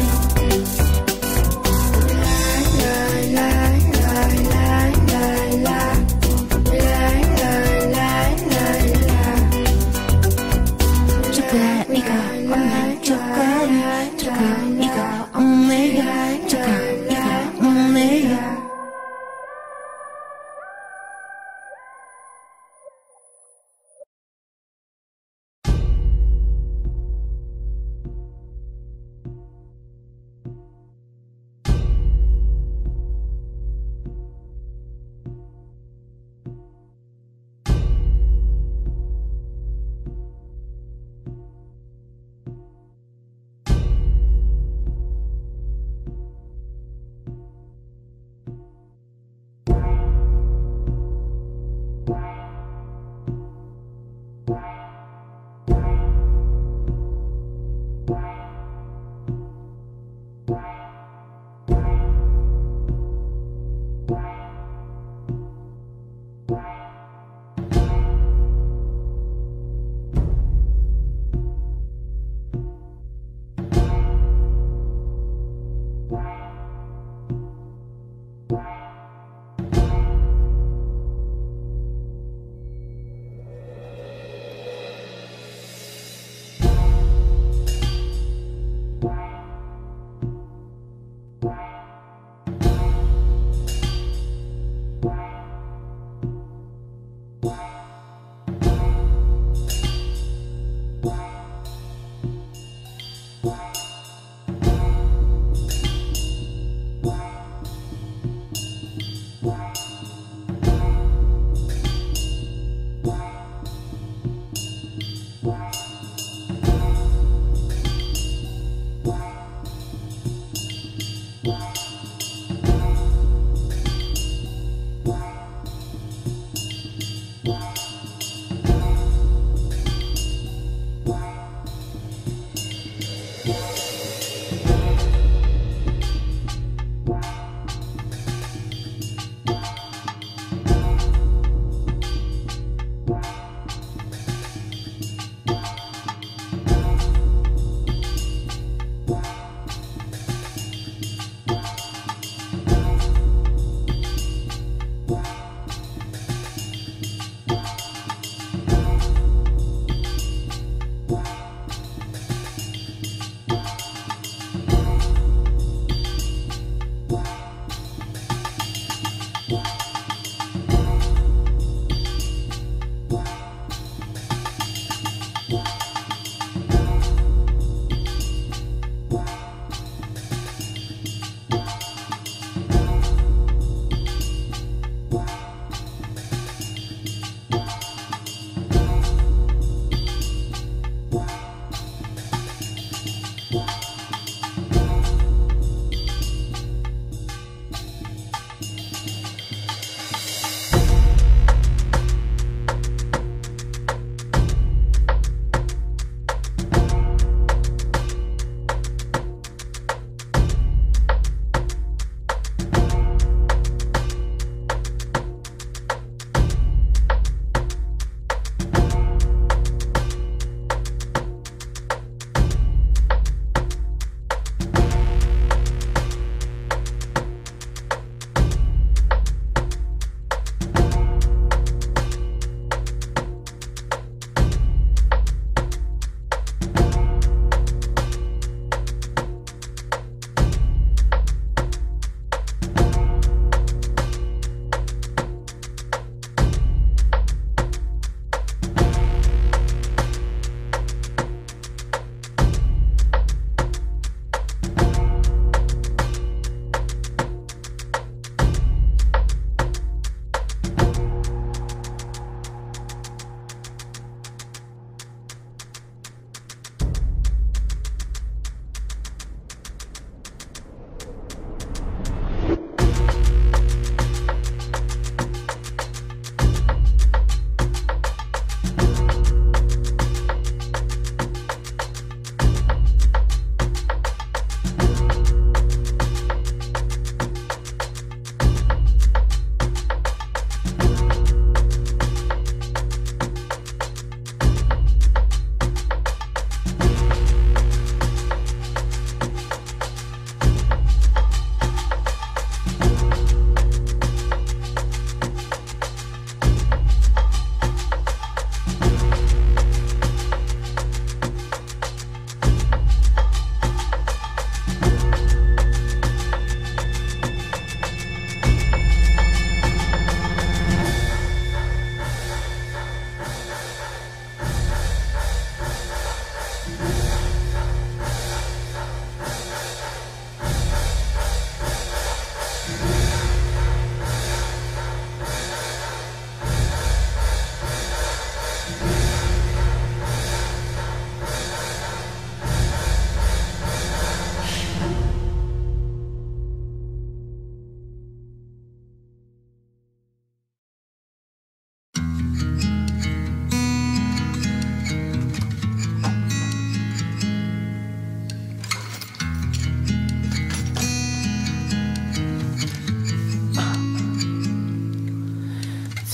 라라라라라라 라라라라라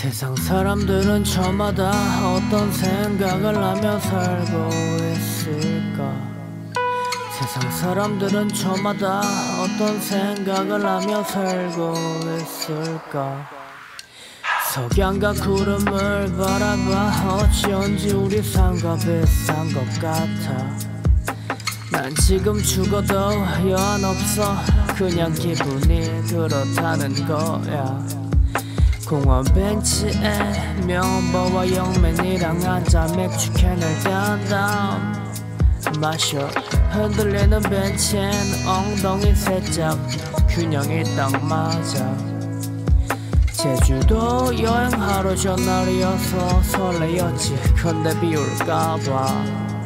세상 사람들은 저마다 어떤 생각을 하며 살고 있을까. 세상 사람들은 저마다 어떤 생각을 하며 살고 있을까. 석양과 구름을 바라봐 어찌온지 우리 삶과 비슷한 것 같아. 난 지금 죽어도 여한 없어 그냥 기분이 그렇다는 거야. 공원 벤치에 명보와 영맨이랑 앉아 맥주 캔을 딴담 마셔. 흔들리는 벤치엔 엉덩이 살짝 균형이 딱 맞아. 제주도 여행 하루 전날이어서 설레였지. 근데 비올까봐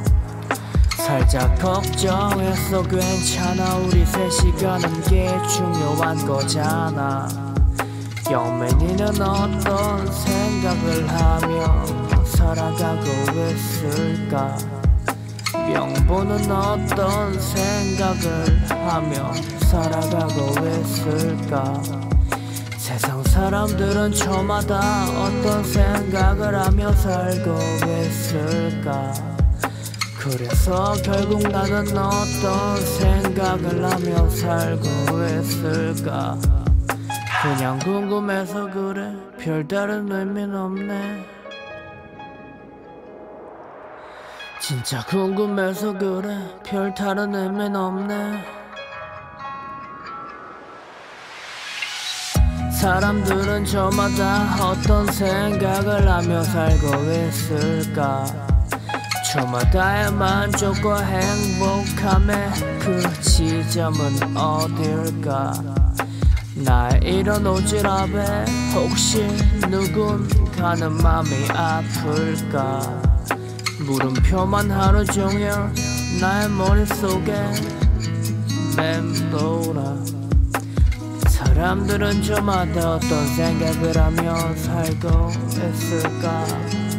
살짝 걱정했어. 괜찮아 우리 셋이 가는 게 중요한 거잖아. 영맨이는 어떤 생각을 하며 살아가고 있을까. 명보는 어떤 생각을 하며 살아가고 있을까. 세상 사람들은 저마다 어떤 생각을 하며 살고 있을까. 그래서 결국 나는 어떤 생각을 하며 살고 있을까. 그냥 궁금해서 그래. 별다른 의미는 없네. 진짜 궁금해서 그래. 별다른 의미는 없네. 사람들은 저마다 어떤 생각을 하며 살고 있을까. 저마다의 만족과 행복함의 그 지점은 어딜까. 나의 이런 오지랖에 혹시 누군가는 맘이 아플까. 물음표만 하루 종일 나의 머릿속에 맴돌아. 사람들은 저마다 어떤 생각을 하며 살고 있을까.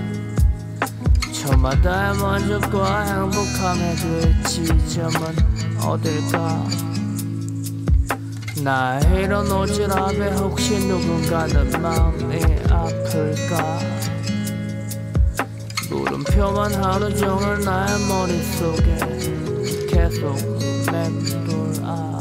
저마다의 만족과 행복함의 그 지점은 어딜까. 나의 이런 오지랖에 혹시 누군가는 마음이 아플까. 물음표만 하루 종일 나의 머릿속에 계속 맴돌아.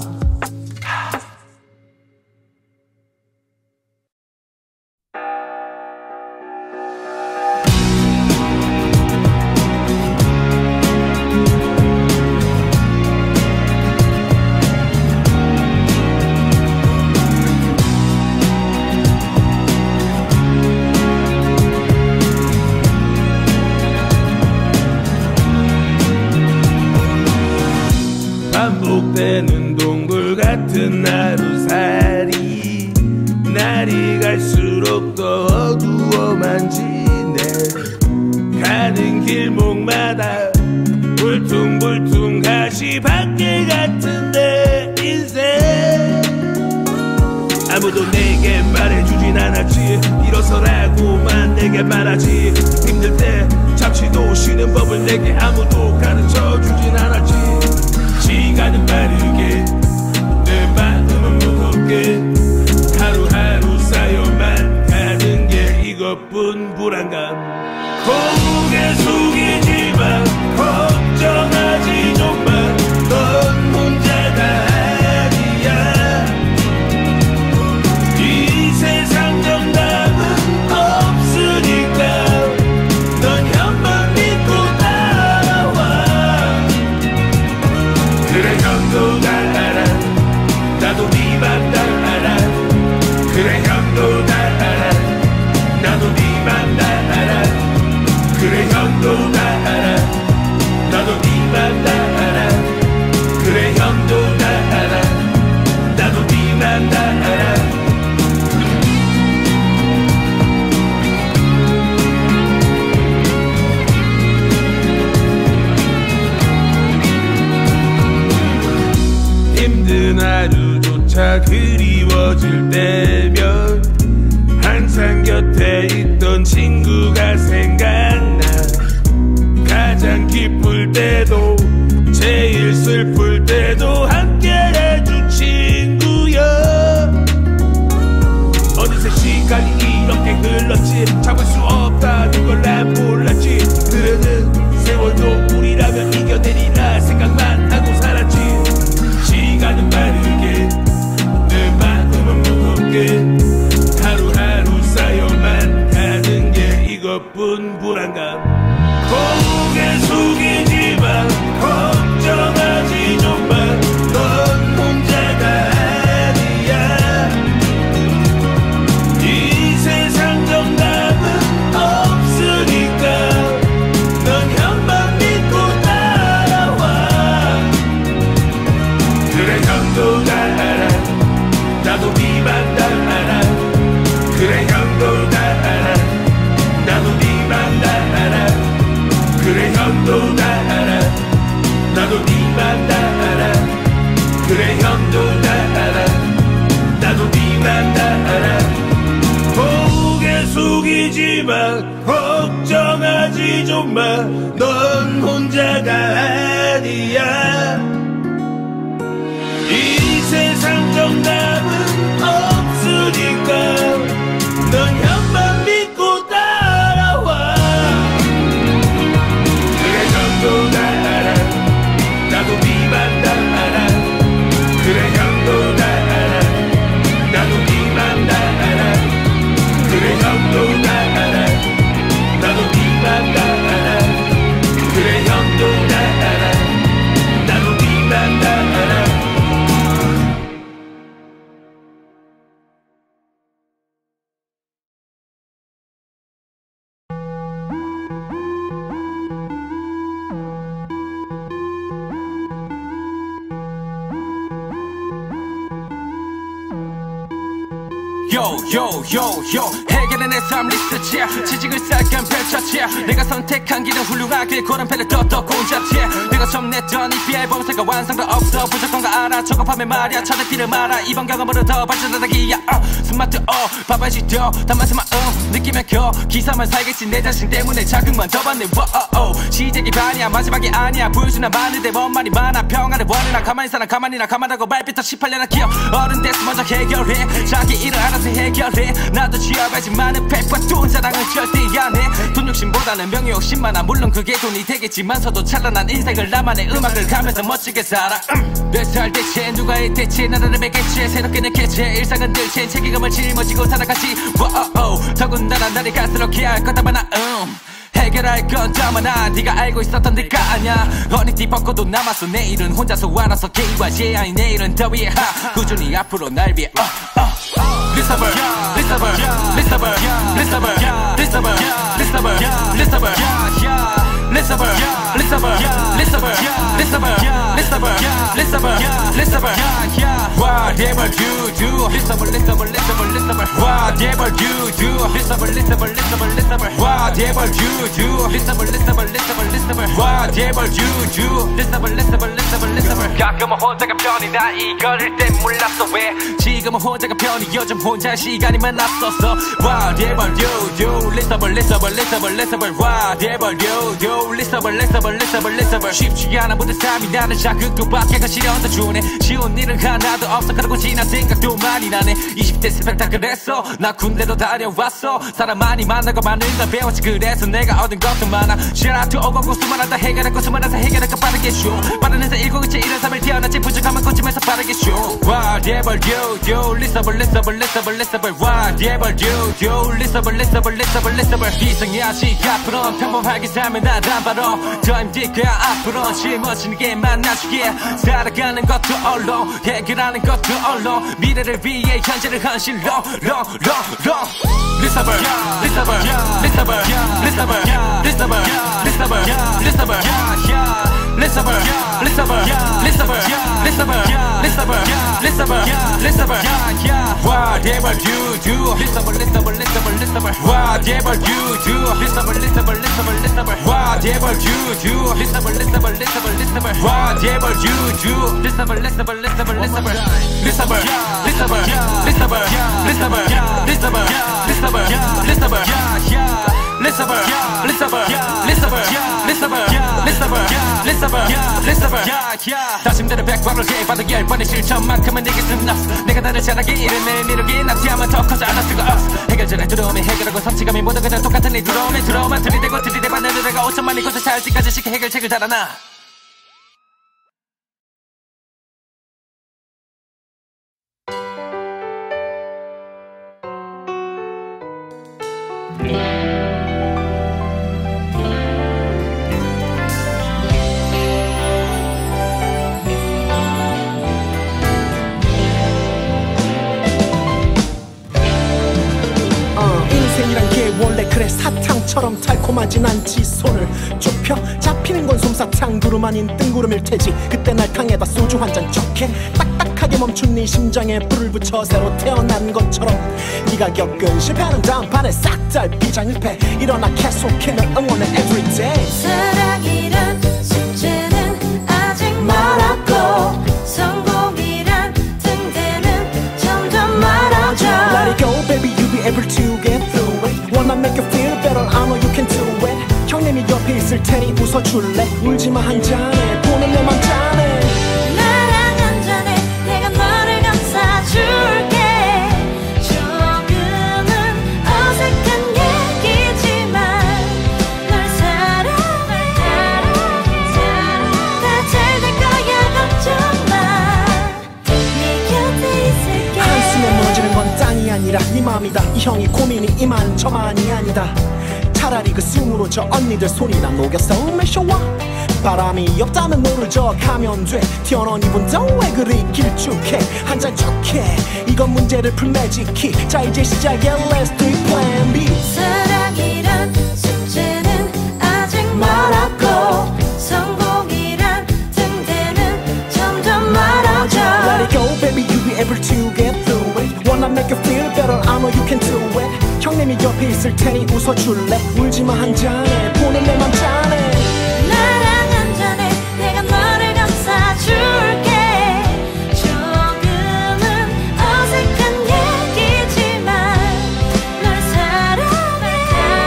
반복되는 동굴 같은 하루살이. 날이 갈수록 더 어두워만지네. 가는 길목마다 울퉁불퉁 가시밭길 같은데 인생. 아무도 내게 말해주진 않았지. 일어서라고만 내게 말하지. 힘들 때 잠시도 쉬는 법을 내게 아무도 가르쳐주진 않았지. 시간은 빠르게 내 마음은 무겁게 하루하루 쌓여만 가는 게 이것뿐 불안감. 고개 숙이지마 걱정하지 좀마. 넌 혼자가 아니야. 이 세상 정답은 없으니까 넌 한번 믿고 따라와. 그래 형도 다 알아. 나도 네 맘 다 알아. 그래 형도 다 알아. 나도 네 맘 다 알아. 그래 형도 다 알아. 나도 네 맘 다 알아. 그래 형도 다 알아. 나도 네 맘 다 알아. 힘든 하루조차 그리워질 때면 항상 곁에 있던 친구가 생각나. 가장 기쁠 때도 제일 슬플 때도 함께 해준 친구야. 어느새 시간이 이렇게 흘렀지. 그래 형도 다 알아 나도 니만 다 알아 그래 형도 다 알아 나도 니만 다 알아 그래 형도 다 알아 나도 니만 다 알아 그래 형도 다 알아 나도 니만 다 알아 고개 숙이지마 걱정하지 좀마 넌 혼자가 아니야 이 세상 정답은 없으니까 넌 형만 믿고 따라와 그래 형도 다 알아 나도 니만 다 알아 그래 형도 다 알아 나도 니만 다 알아 그래 형도 다 알아 나도 니만 다 알아 그래 형도 다 알아 나도 니만 다 알아 요요요요 해결은 내 삶 리스트야 지직을 쌀간 펼쳤지야 내가 선택한 길은 훌륭하게 고란패를 떴던 공자지야 내가 처음 냈던 이 앨범새가 완성도 없어 부족한 거 알아 조급하면 말이야 차대피를 말아 이번 경험으로 더 발전하기야 어, 스마트 어 바바지 더 담아서 마음 느끼면 겨 기사만 살겠지 내 자신 때문에 자극만 더 받네 워어 시작이 반이야 마지막이 아니야 보여주나 많은데 뭔 말이 많아 평화를 원해나 가만히 살아 가만히나 가만하고 발부터 십팔 년나 기억 어른 돼서 먼저 해결해 자기 일을 알아서 해결해 나도 취업하지만은 백과 돈 자랑은 절대 안해 돈 욕심보다는 명예 욕심 많아 물론 그게 돈이 되겠지만서도 찬란한 인생을 나만의 음악을 가면서 멋지게 살아 음. 몇 살 대체 누가의 대체 나라를 매겠지 새롭게 느꼈지 일상은 들채 책임감을 짊어지고 살아가지 워어 더군다나 날이 갈수록 해야 할 거다 많아 음. 해결할 건 다만아 네가 알고 있었던 데가 아냐 허리띠 벗고도 남았어 내일은 혼자서 알아서 게임과 제아이 내일은 더위에 하 꾸준히 앞으로 날 위해 어, 어. 리서버 리서버 리서버 리서버 리서버 리서버 리서버 리서버 리서버 리서버 리서버 리서버 리서버 리서버 whatever you do 리서버 리서버 리서버 리서버 whatever you do 리서버 리서버 리서버 리서버 whatever you do 리서버 리서버 리서버 리서버 whatever you do 리서버 리서버 리서버 리서버 가끔은 혼자가 편이다 이거를 땐 몰랐어 왜 지금은 혼자가 편이 요즘 혼자 시간이 많았었어 whatever you do 리서버 리서버 리서버 리서버 whatever you do 리서버 리서버 리서버 리서버 쉽지 않아 모든 삶이 나는 자극도 밖에가 시련도 주네 쉬운 일은 하나도 없어 그러고 지난 생각도 많이 나네 이십 대 스펙타클 했어 나 군대도 다녀왔어 사람 많이 만나고 많은 걸 배웠지 그래서 내가 얻은 것도 많아 Shout out to 오공공 수많았다 해결했고 수많아서 해결할까 빠르게 쇼 빠른 인생 일공일체 이런 삶을 태어났지 부족함을 고치면서 빠르게 쇼 whatever you do 리서버 리서버 리서버 리서버 whatever you do 리서버 리서버 리서버 리서버 희생해야지 앞으로 평범하게 살면 나단 바로 더 힘들 거야 앞으로 짊어지는 게 만나주게 살아가는 것도 얼렁 해결하는 것도 얼렁 미래를 위해 현재를 헌실로 롱롱롱 리서버 리서버 리서버 리서버 리서버 리서버 리서버 리서버 리서버 리서버 리서버 리서버 리서버 리서버 whatever you do 리서버 리서버 리서버 리서버 whatever you do 리서버 리서버 리서버 리서버 whatever you do 리서버 리서버 리서버 리서버 whatever you do 리서버 리서버 리서버 리서버 리서버 리서버 리서버 리서버 리서버 리서버 리서버 리서버 리서버 리서버 리서버 리서버 리서버 리서버 다짐대로 백발을 해 받은 열 번의 실천만큼은 내게 쓴 없어 내가 나를 잘하게 이른 내 미루기 나티하면 더 커져 않을 수가 없어 해결전에 들어오면 해결하고 성취감이 모두 그냥 똑같은 일 들어오면 들어오면 들이대고 들이대받는 내가 오천만이 고쳐 살지까지 쉽게 해결책을 달아나 원래 그래 사탕처럼 달콤하진 않지 손을 좁혀 잡 피는 건 솜사탕 구름 아닌 뜬구름일 테지. 그때 날 탕에다 소주 한 잔 쩍해 딱딱하게 멈춘 네 심장에 불을 붙여 새로 태어난 것처럼. 네가 겪은 실패하는 다음판에 싹 다 비장일패. 일어나 계속해 널 응원해 everyday. 사랑이란 숙제는 아직 멀었고 성공이란 등대는 점점 멀어져. Let it go baby you'll be able to get through it. Wanna make you feel better I know you can do it. 형님이 옆에 있을 테니 웃어줄래. 울지마 한 잔에 보는 내 맘 잔해. 나랑 한 잔에 내가 너를 감싸줄게. 조금은 어색한 얘기지만 널 사랑해. 다 잘 될 거야 걱정 마. 네 곁에 있을게. 한숨에 무너지는 건 땅이 아니라 네 맘이다. 이 형이 고민이 이만저만이 아니다. 차라리 그 숨으로 저 언니들 소리나 녹였어 매셔와. 바람이 없다면 노를 저어가면 돼. 튀어나온 이분도 왜 그리 길쭉해. 한잔 쭉해 이건 문제를 풀 매직키. 자 이제 시작이야 Let's do it plan B. 사랑이란 숙제는 아직 멀었고 성공이란 등대는 점점 멀어져. Let it go baby you'll be able to get through it. Wanna make you feel better I know you can do it. 형님이 옆에 있을 테니 웃어줄래. 울지마 한 잔에 보는 내 맘 잔해. 나랑 한 잔에 내가 너를 감싸줄게. 조금은 어색한 얘기지만 널 사랑해.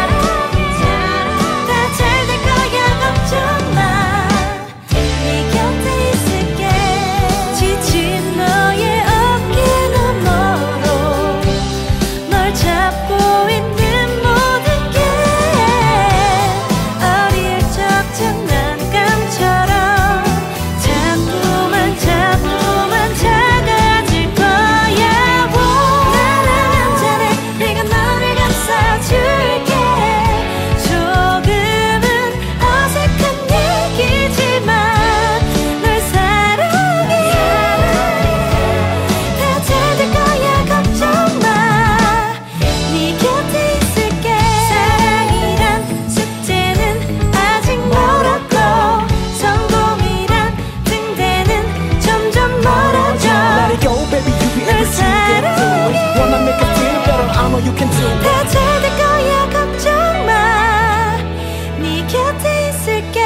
다 잘 될 거야 걱정 마. 네 곁에 있을게. 지친 너의 어깨 너머로 널 잡고 you can do it. 다 잘 될 거야 걱정 마. 네 곁에 있을게.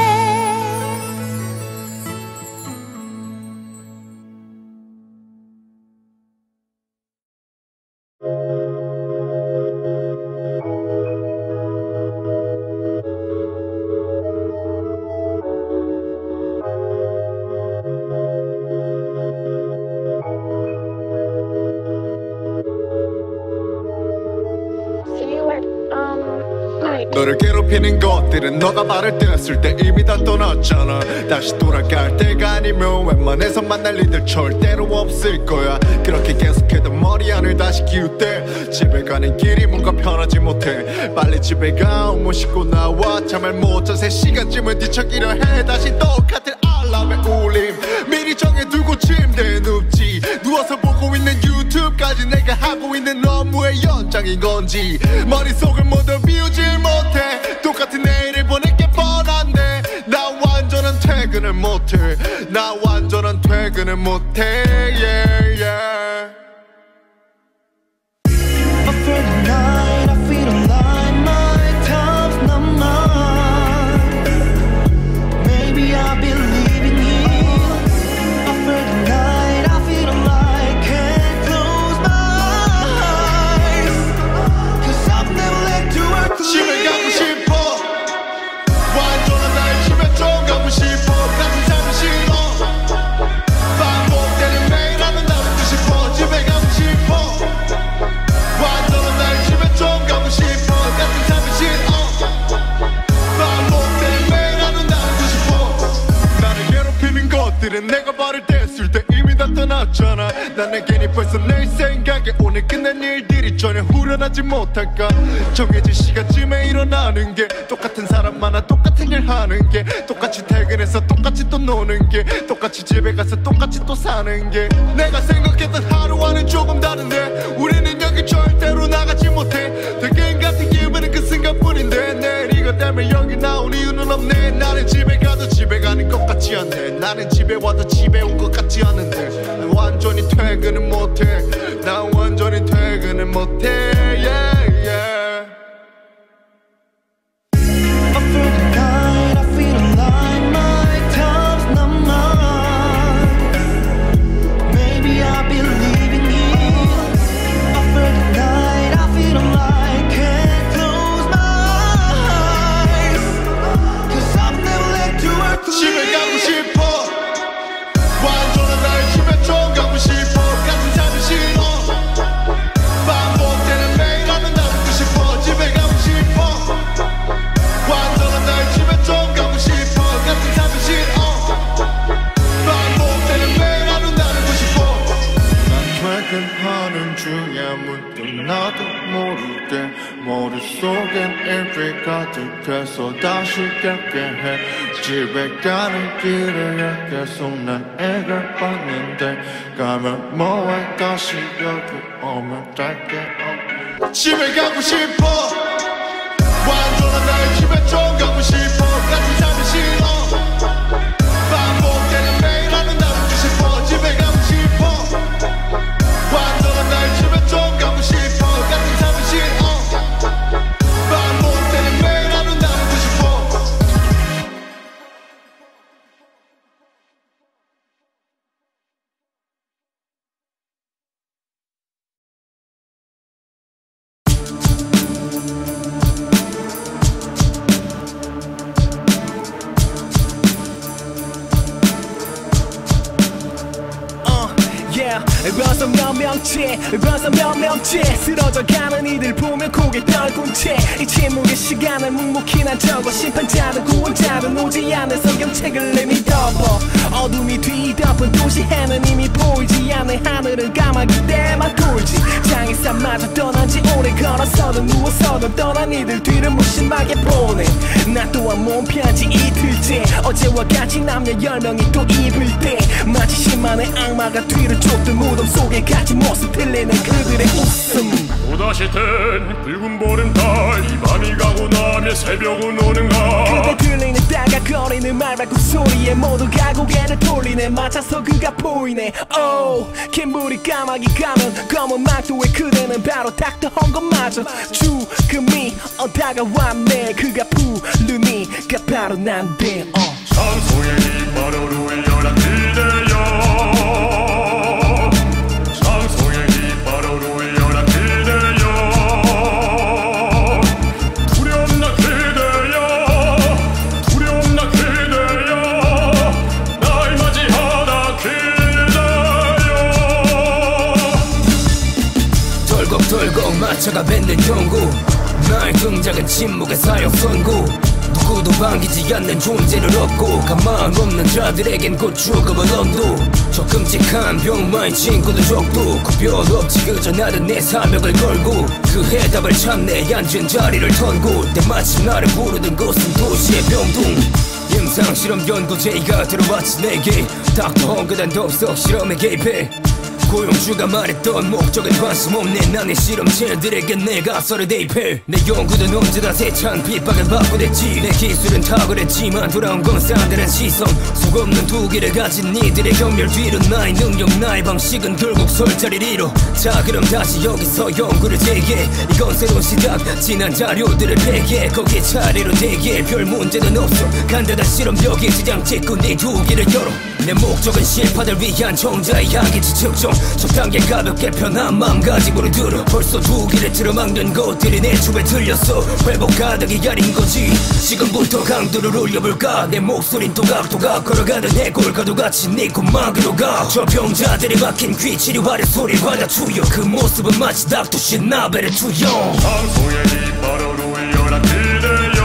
너를 괴롭히는 것들은 너가 말을 떼었을 때 이미 다 떠났잖아. 다시 돌아갈 때가 아니면 웬만해서 만날 일들 절대로 없을 거야. 그렇게 계속해도 머리 안을 다시 기웃대. 집에 가는 길이 뭔가 편하지 못해. 빨리 집에 가 옷 씻고 나와. 잠을 못 자 세 시간쯤은 뒤척이려 해. 다시 똑같은 알람의 울림. 미리 정해두고 침대에 눕지. 누워서 보고 있는 유튜브까지 내가 하고 있는 업무의 연장인 건지 머릿속을 모두 비우질 못해. 똑같은 내일을 보낼 게 뻔한데 나 완전한 퇴근을 못해. 나 완전한 퇴근을 못해. yeah, yeah. I feel the night, I feel the light. My time's not mine. Maybe I believe in you. I feel the night, I feel the light. Can't close my eyes. Cause I've never let you work for me. 집에 가고 싶어. 완전한 나의 집에 좀 가고 싶어. 같은 삶은 싫어. 반복되는 매일 하는 나를 듣고 싶어. 집에 가고 싶어. 완전한 나의 집에 좀 가고 싶어. 같은 삶은 싫어. 반복되는 매일 하는 나를 듣고 싶어. 나를 괴롭히는 것들은 내가 발을 뗐을 때 이미 다 떠났잖아. 난 내겐이 벌써 내 생각에 오늘 끝난 일들이 전혀 후련하지 못할까. 정해진 시간쯤에 일어나는 게 똑같은 사람 만나 똑같은 일 하는 게 똑같이 퇴근해서 똑같이 또 노는 게 똑같이 집에 가서 똑같이 또 사는 게 내가 생각했던 하루와는 조금 다른데 우리는 여기 절대로 나가지 못해. 퇴근 같은 기분은 그 순간뿐인데 내일 이거 네가 때문에 여기 나온 이유는 없네. 나는 집에 가도 집에 가는 것 같지 않네. 나는 집에 와도 집에 온 것 같지 않은데 난 완전히 퇴근은 못해. 난 완전히 퇴근은 못해. yeah, yeah. I feel the night, I feel alive. My time's not mine. Maybe I'll be leaving here. I feel the night, I feel alive. Can't close my eyes. Cause I'm never late to work to 집에 leave. 가고 싶어. 완전한 나의 집에 좀 가고 싶어. 같은 삶이 싫어. 반복되는 매일 하는 나누고 싶어. 집에 가고 싶어. 완전한 나의 집에 좀 가고 싶어. 같은 삶이 싫어. 반복되는 매일 하는 나누고 싶어. 난 퇴근하는 중에 문득 나도 모르게 머릿속엔 일이 가득해서 다시 깨게 해. 집에 가는 길에 계속 난 애를 봤는데 가면 뭐해 다시 여기 오면 될게 없네. 집에 가고 싶어. 완전한 나의 집에 좀 가고 싶어. 같은 삶이 싫어. 반복되는 매일 하는 나누고 싶어. 집에 가고 싶어. 완전한 나의 집에 좀 가고 싶어. 같은 삶이 싫어. 반복되는 매일 하는 나누고 싶어. Yeah, 벌써 몇 명째 벌써 몇 명째 쓰러져가는 이들 보며 고개 떨군 채 이 침묵의 시간을 묵묵히 난 적어 심판자든 구원자든 오지 않는 성경책을 내미 덮어 어둠이 뒤덮은 도시에는 이미 보이지 않는 하늘은 까마귀 때만 굴지 장애산마저 떠난 지 오래 걸어서든 누워서든 떠난 이들 뒤를 무심하게 보내 나 또한 몸 편지 이틀째 어제와 같이 남녀 열 명이 또 입을 때 마치 십만의 악마가 뒤를 쫓던 무덤 속에 같이 모습 틀리는 그들의 웃음 또다시 뜬 붉은 보름달 이 밤이 가고 나면 새벽은 오는가. 그대 들리는 따가거리는 말발굽 소리에 모두가 고개를 돌리네 맞춰서 그가 보이네 oh 캔불이 까마귀 가면 검은 망토에 그대는 바로 닥터 헝거마저 죽음이 어 다가왔네 그가 부르니가 바로 난데 어 상소의 깃발로 열한 그대여 상소의 깃발로 열한 그대여 두렵나 그대여 두렵나 그대여 날 맞이하다 그대여 덜컥덜컥 맞춰가 뱉는 경고 나의 동작은 침묵의 사형 선고 누구도 반기지 않는 존재를 얻고 가망 없는 자들에겐 곧 죽음은 언도 저 끔찍한 병마인 친구들 적도 구별 없지 그저 나는 내 사명을 걸고 그 해답을 찾네 앉은 자리를 턴곳 때마침 나를 부르던 곳은 도시의 병동 임상실험 연구제가 들어왔지 내게 닥터 헝그단 덥석 실험에 개입해 고용주가 말했던 목적은 관심 없네 나의 실험체들에겐 내가 썰을 대입해 내 연구는 언제나 세찬 핍박을 받고 됐지 내 기술은 탁월했지만 돌아온 건 싸늘한 시선 속없는 두기를 가진 니들의 경멸 뒤로 나의 능력 나의 방식은 결국 설 자리를 잃어 자 그럼 다시 여기서 연구를 재개 이건 새로운 시작 지난 자료들을 폐기해 거기에 차례로 대기해 별 문제는 없어 간단한 실험벽에 지장 찍고 네 두기를 열어 내 목적은 실파들 위한 정자의 향기지 측정 적당히 가볍게 편한 마음가짐으로 들어 벌써 두 길에 틀어막는 것들이 내 춤에 들렸어 회복 가득이 야린 거지 지금부터 강도를 올려볼까 내 목소린 또각또각 걸어가는 해골과도 같이 네 콧막으로 가 저 병자들이 막힌 귀 치료하려 소리 받아주여 그 모습은 마치 닥터쉿 나베르 투영 상소의 깃발로 열한 그대여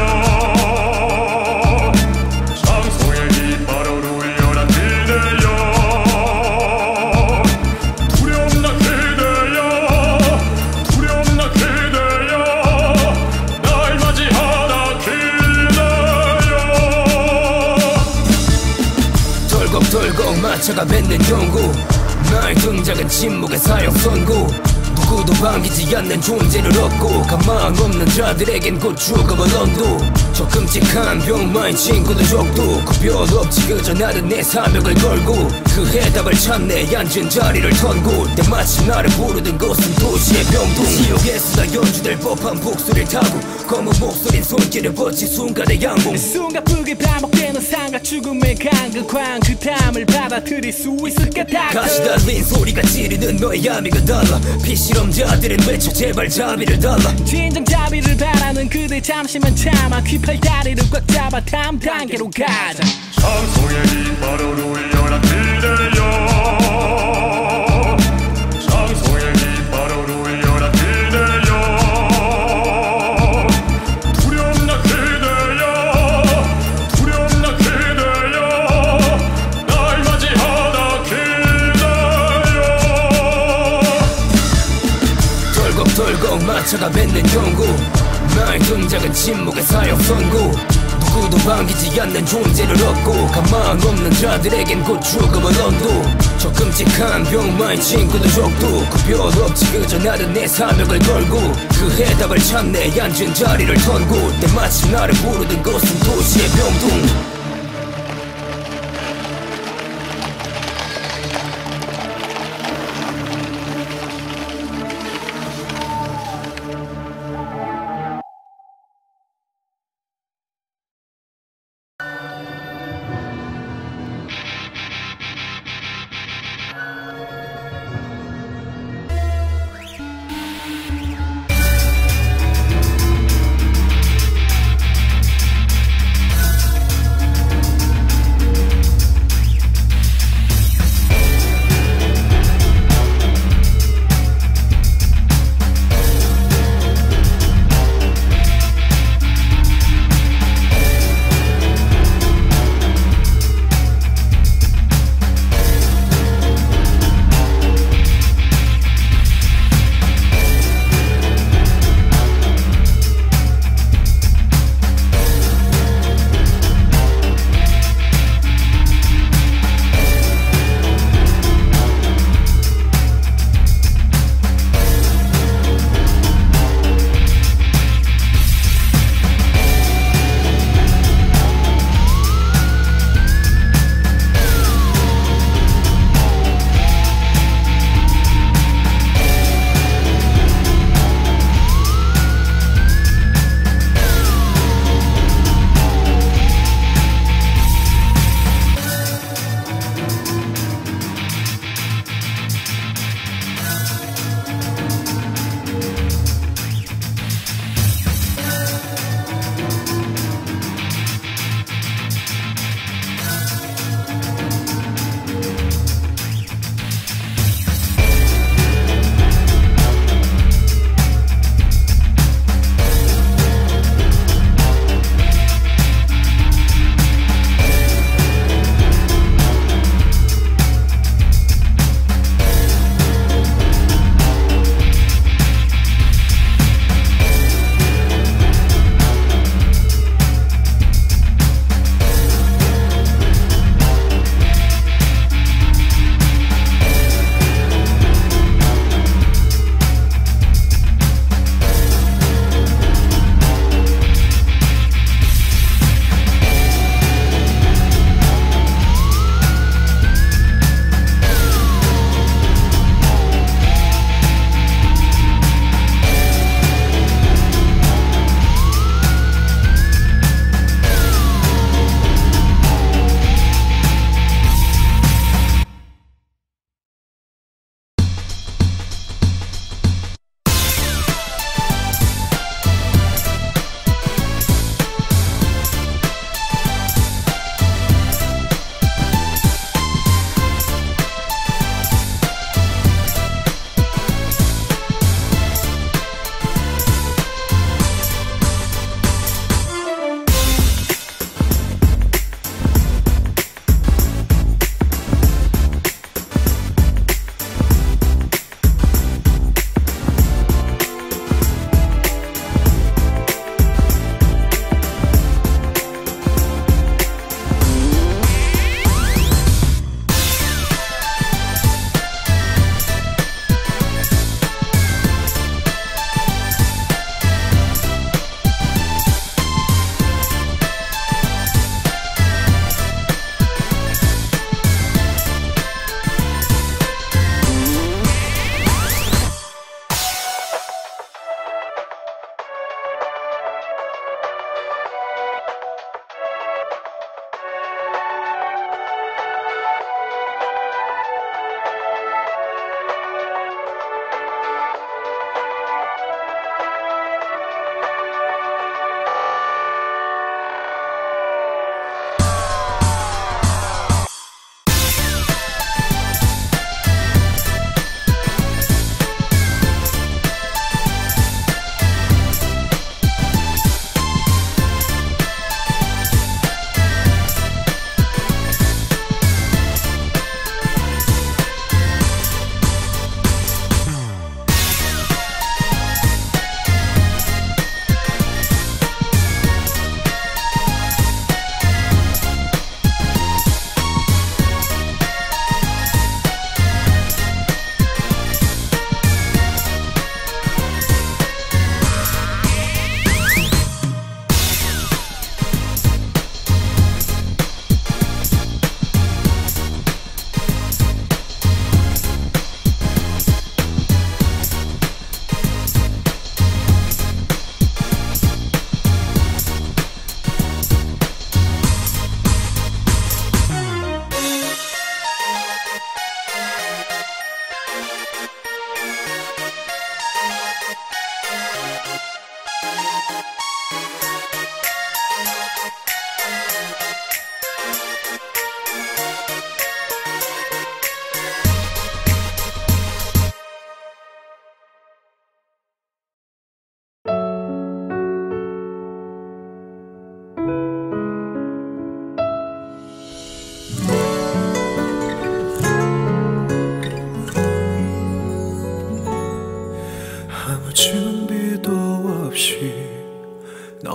상소의 깃발로 열한 그대여 두렵나 그대여 두렵나 그대여 날 맞이하다 그대여 덜컥덜컥 맞춰가 뱉는 경고 나의 등장은 침묵의 사형 선고 누구도 반기지 않는 존재를 얻고 가망 없는 자들에겐 곧 죽어버린 언도 저 끔찍한 병마인 친구들 적도 구별 없지 그저 나는 내 사명을 걸고 그 해답을 찾네 앉은 자리를 턴곳 때마침 나를 부르던 곳은 도시의 병동 지옥에서 다 연주될 법한 복수를 타고 검은 목소린 손길을 뻗친 순간의 양봉 숨가쁘게 반복되는 삶과 죽음의 간극한 그 탐을 받아들일 수 있을까 다그 가시 달린 소리가 찌르는 너의 야미가 달라 피실험자들은 외쳐 제발 자비를 달라 진정 자비를 바라는 그대 잠시만 참아 귀팔 다리를 꽉 잡아 다음 단계로 가자 장소의 깃발로 울려라 그대여 장소의 깃발로 울려라 그대여 두렵나 그대여 두렵나 그대여 날 맞이하다 그대여 덜컥덜컥 마차가 뱉는 경고 나의 동작은 침묵의 사형 선고 누구도 반기지 않는 존재를 얻고 가망 없는 자들에겐 곧 죽어버린 언도 저 끔찍한 병마인 친구들 적도 구별 없지 그저 나는 내 사명을 걸고 그 해답을 찾네 앉은 자리를 턴곳 때마침 나를 부르던 곳은 도시의 병동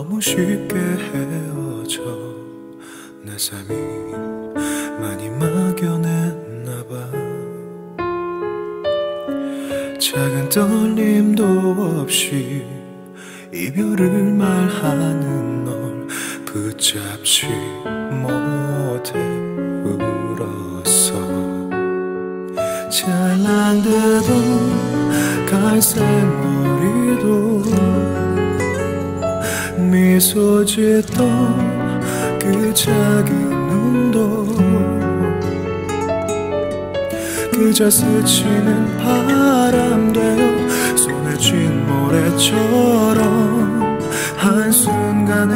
너무 쉽게 헤어져 내 삶이 많이 막연했나봐. 작은 떨림도 없이 이별을 말하는 널 붙잡지 못해 울었어. 찰랑대던 갈색 머리도 미소 짓던 그 작은 눈도 그저 스치는 바람 되어 손에 쥔 모래처럼 한순간에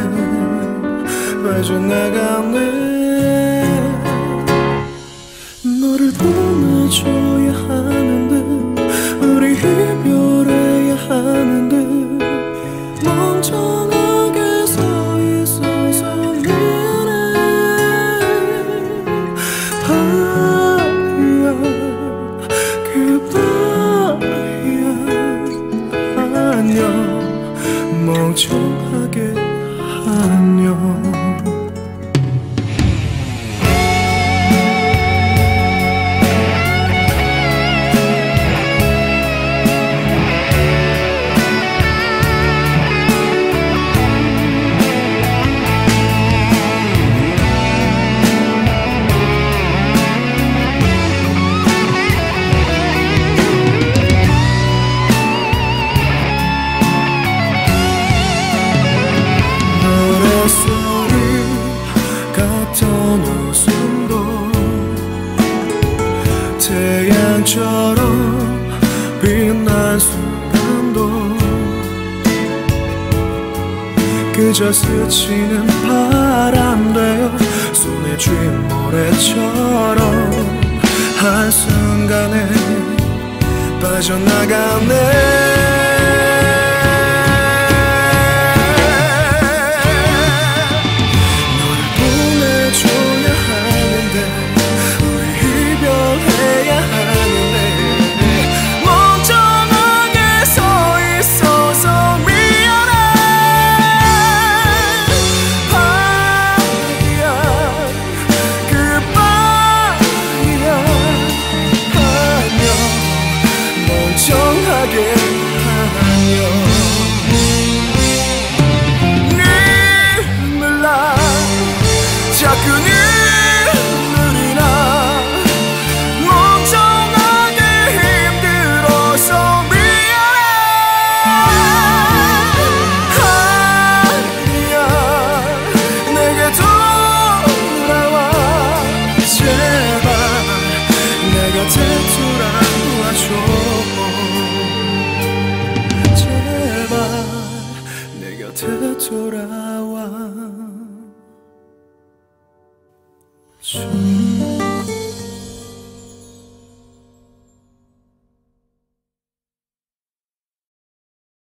빠져나가네. 너를 보내줘야 하는데 우리 이별해야 하는데 멍청하게 서 있어서 미안해. 바이야 그바이야 안녕 멍청하게 안녕. 태양처럼 빛난 순간도 그저 스치는 바람 되어 손에 쥔 모래처럼 한순간에 빠져나가네.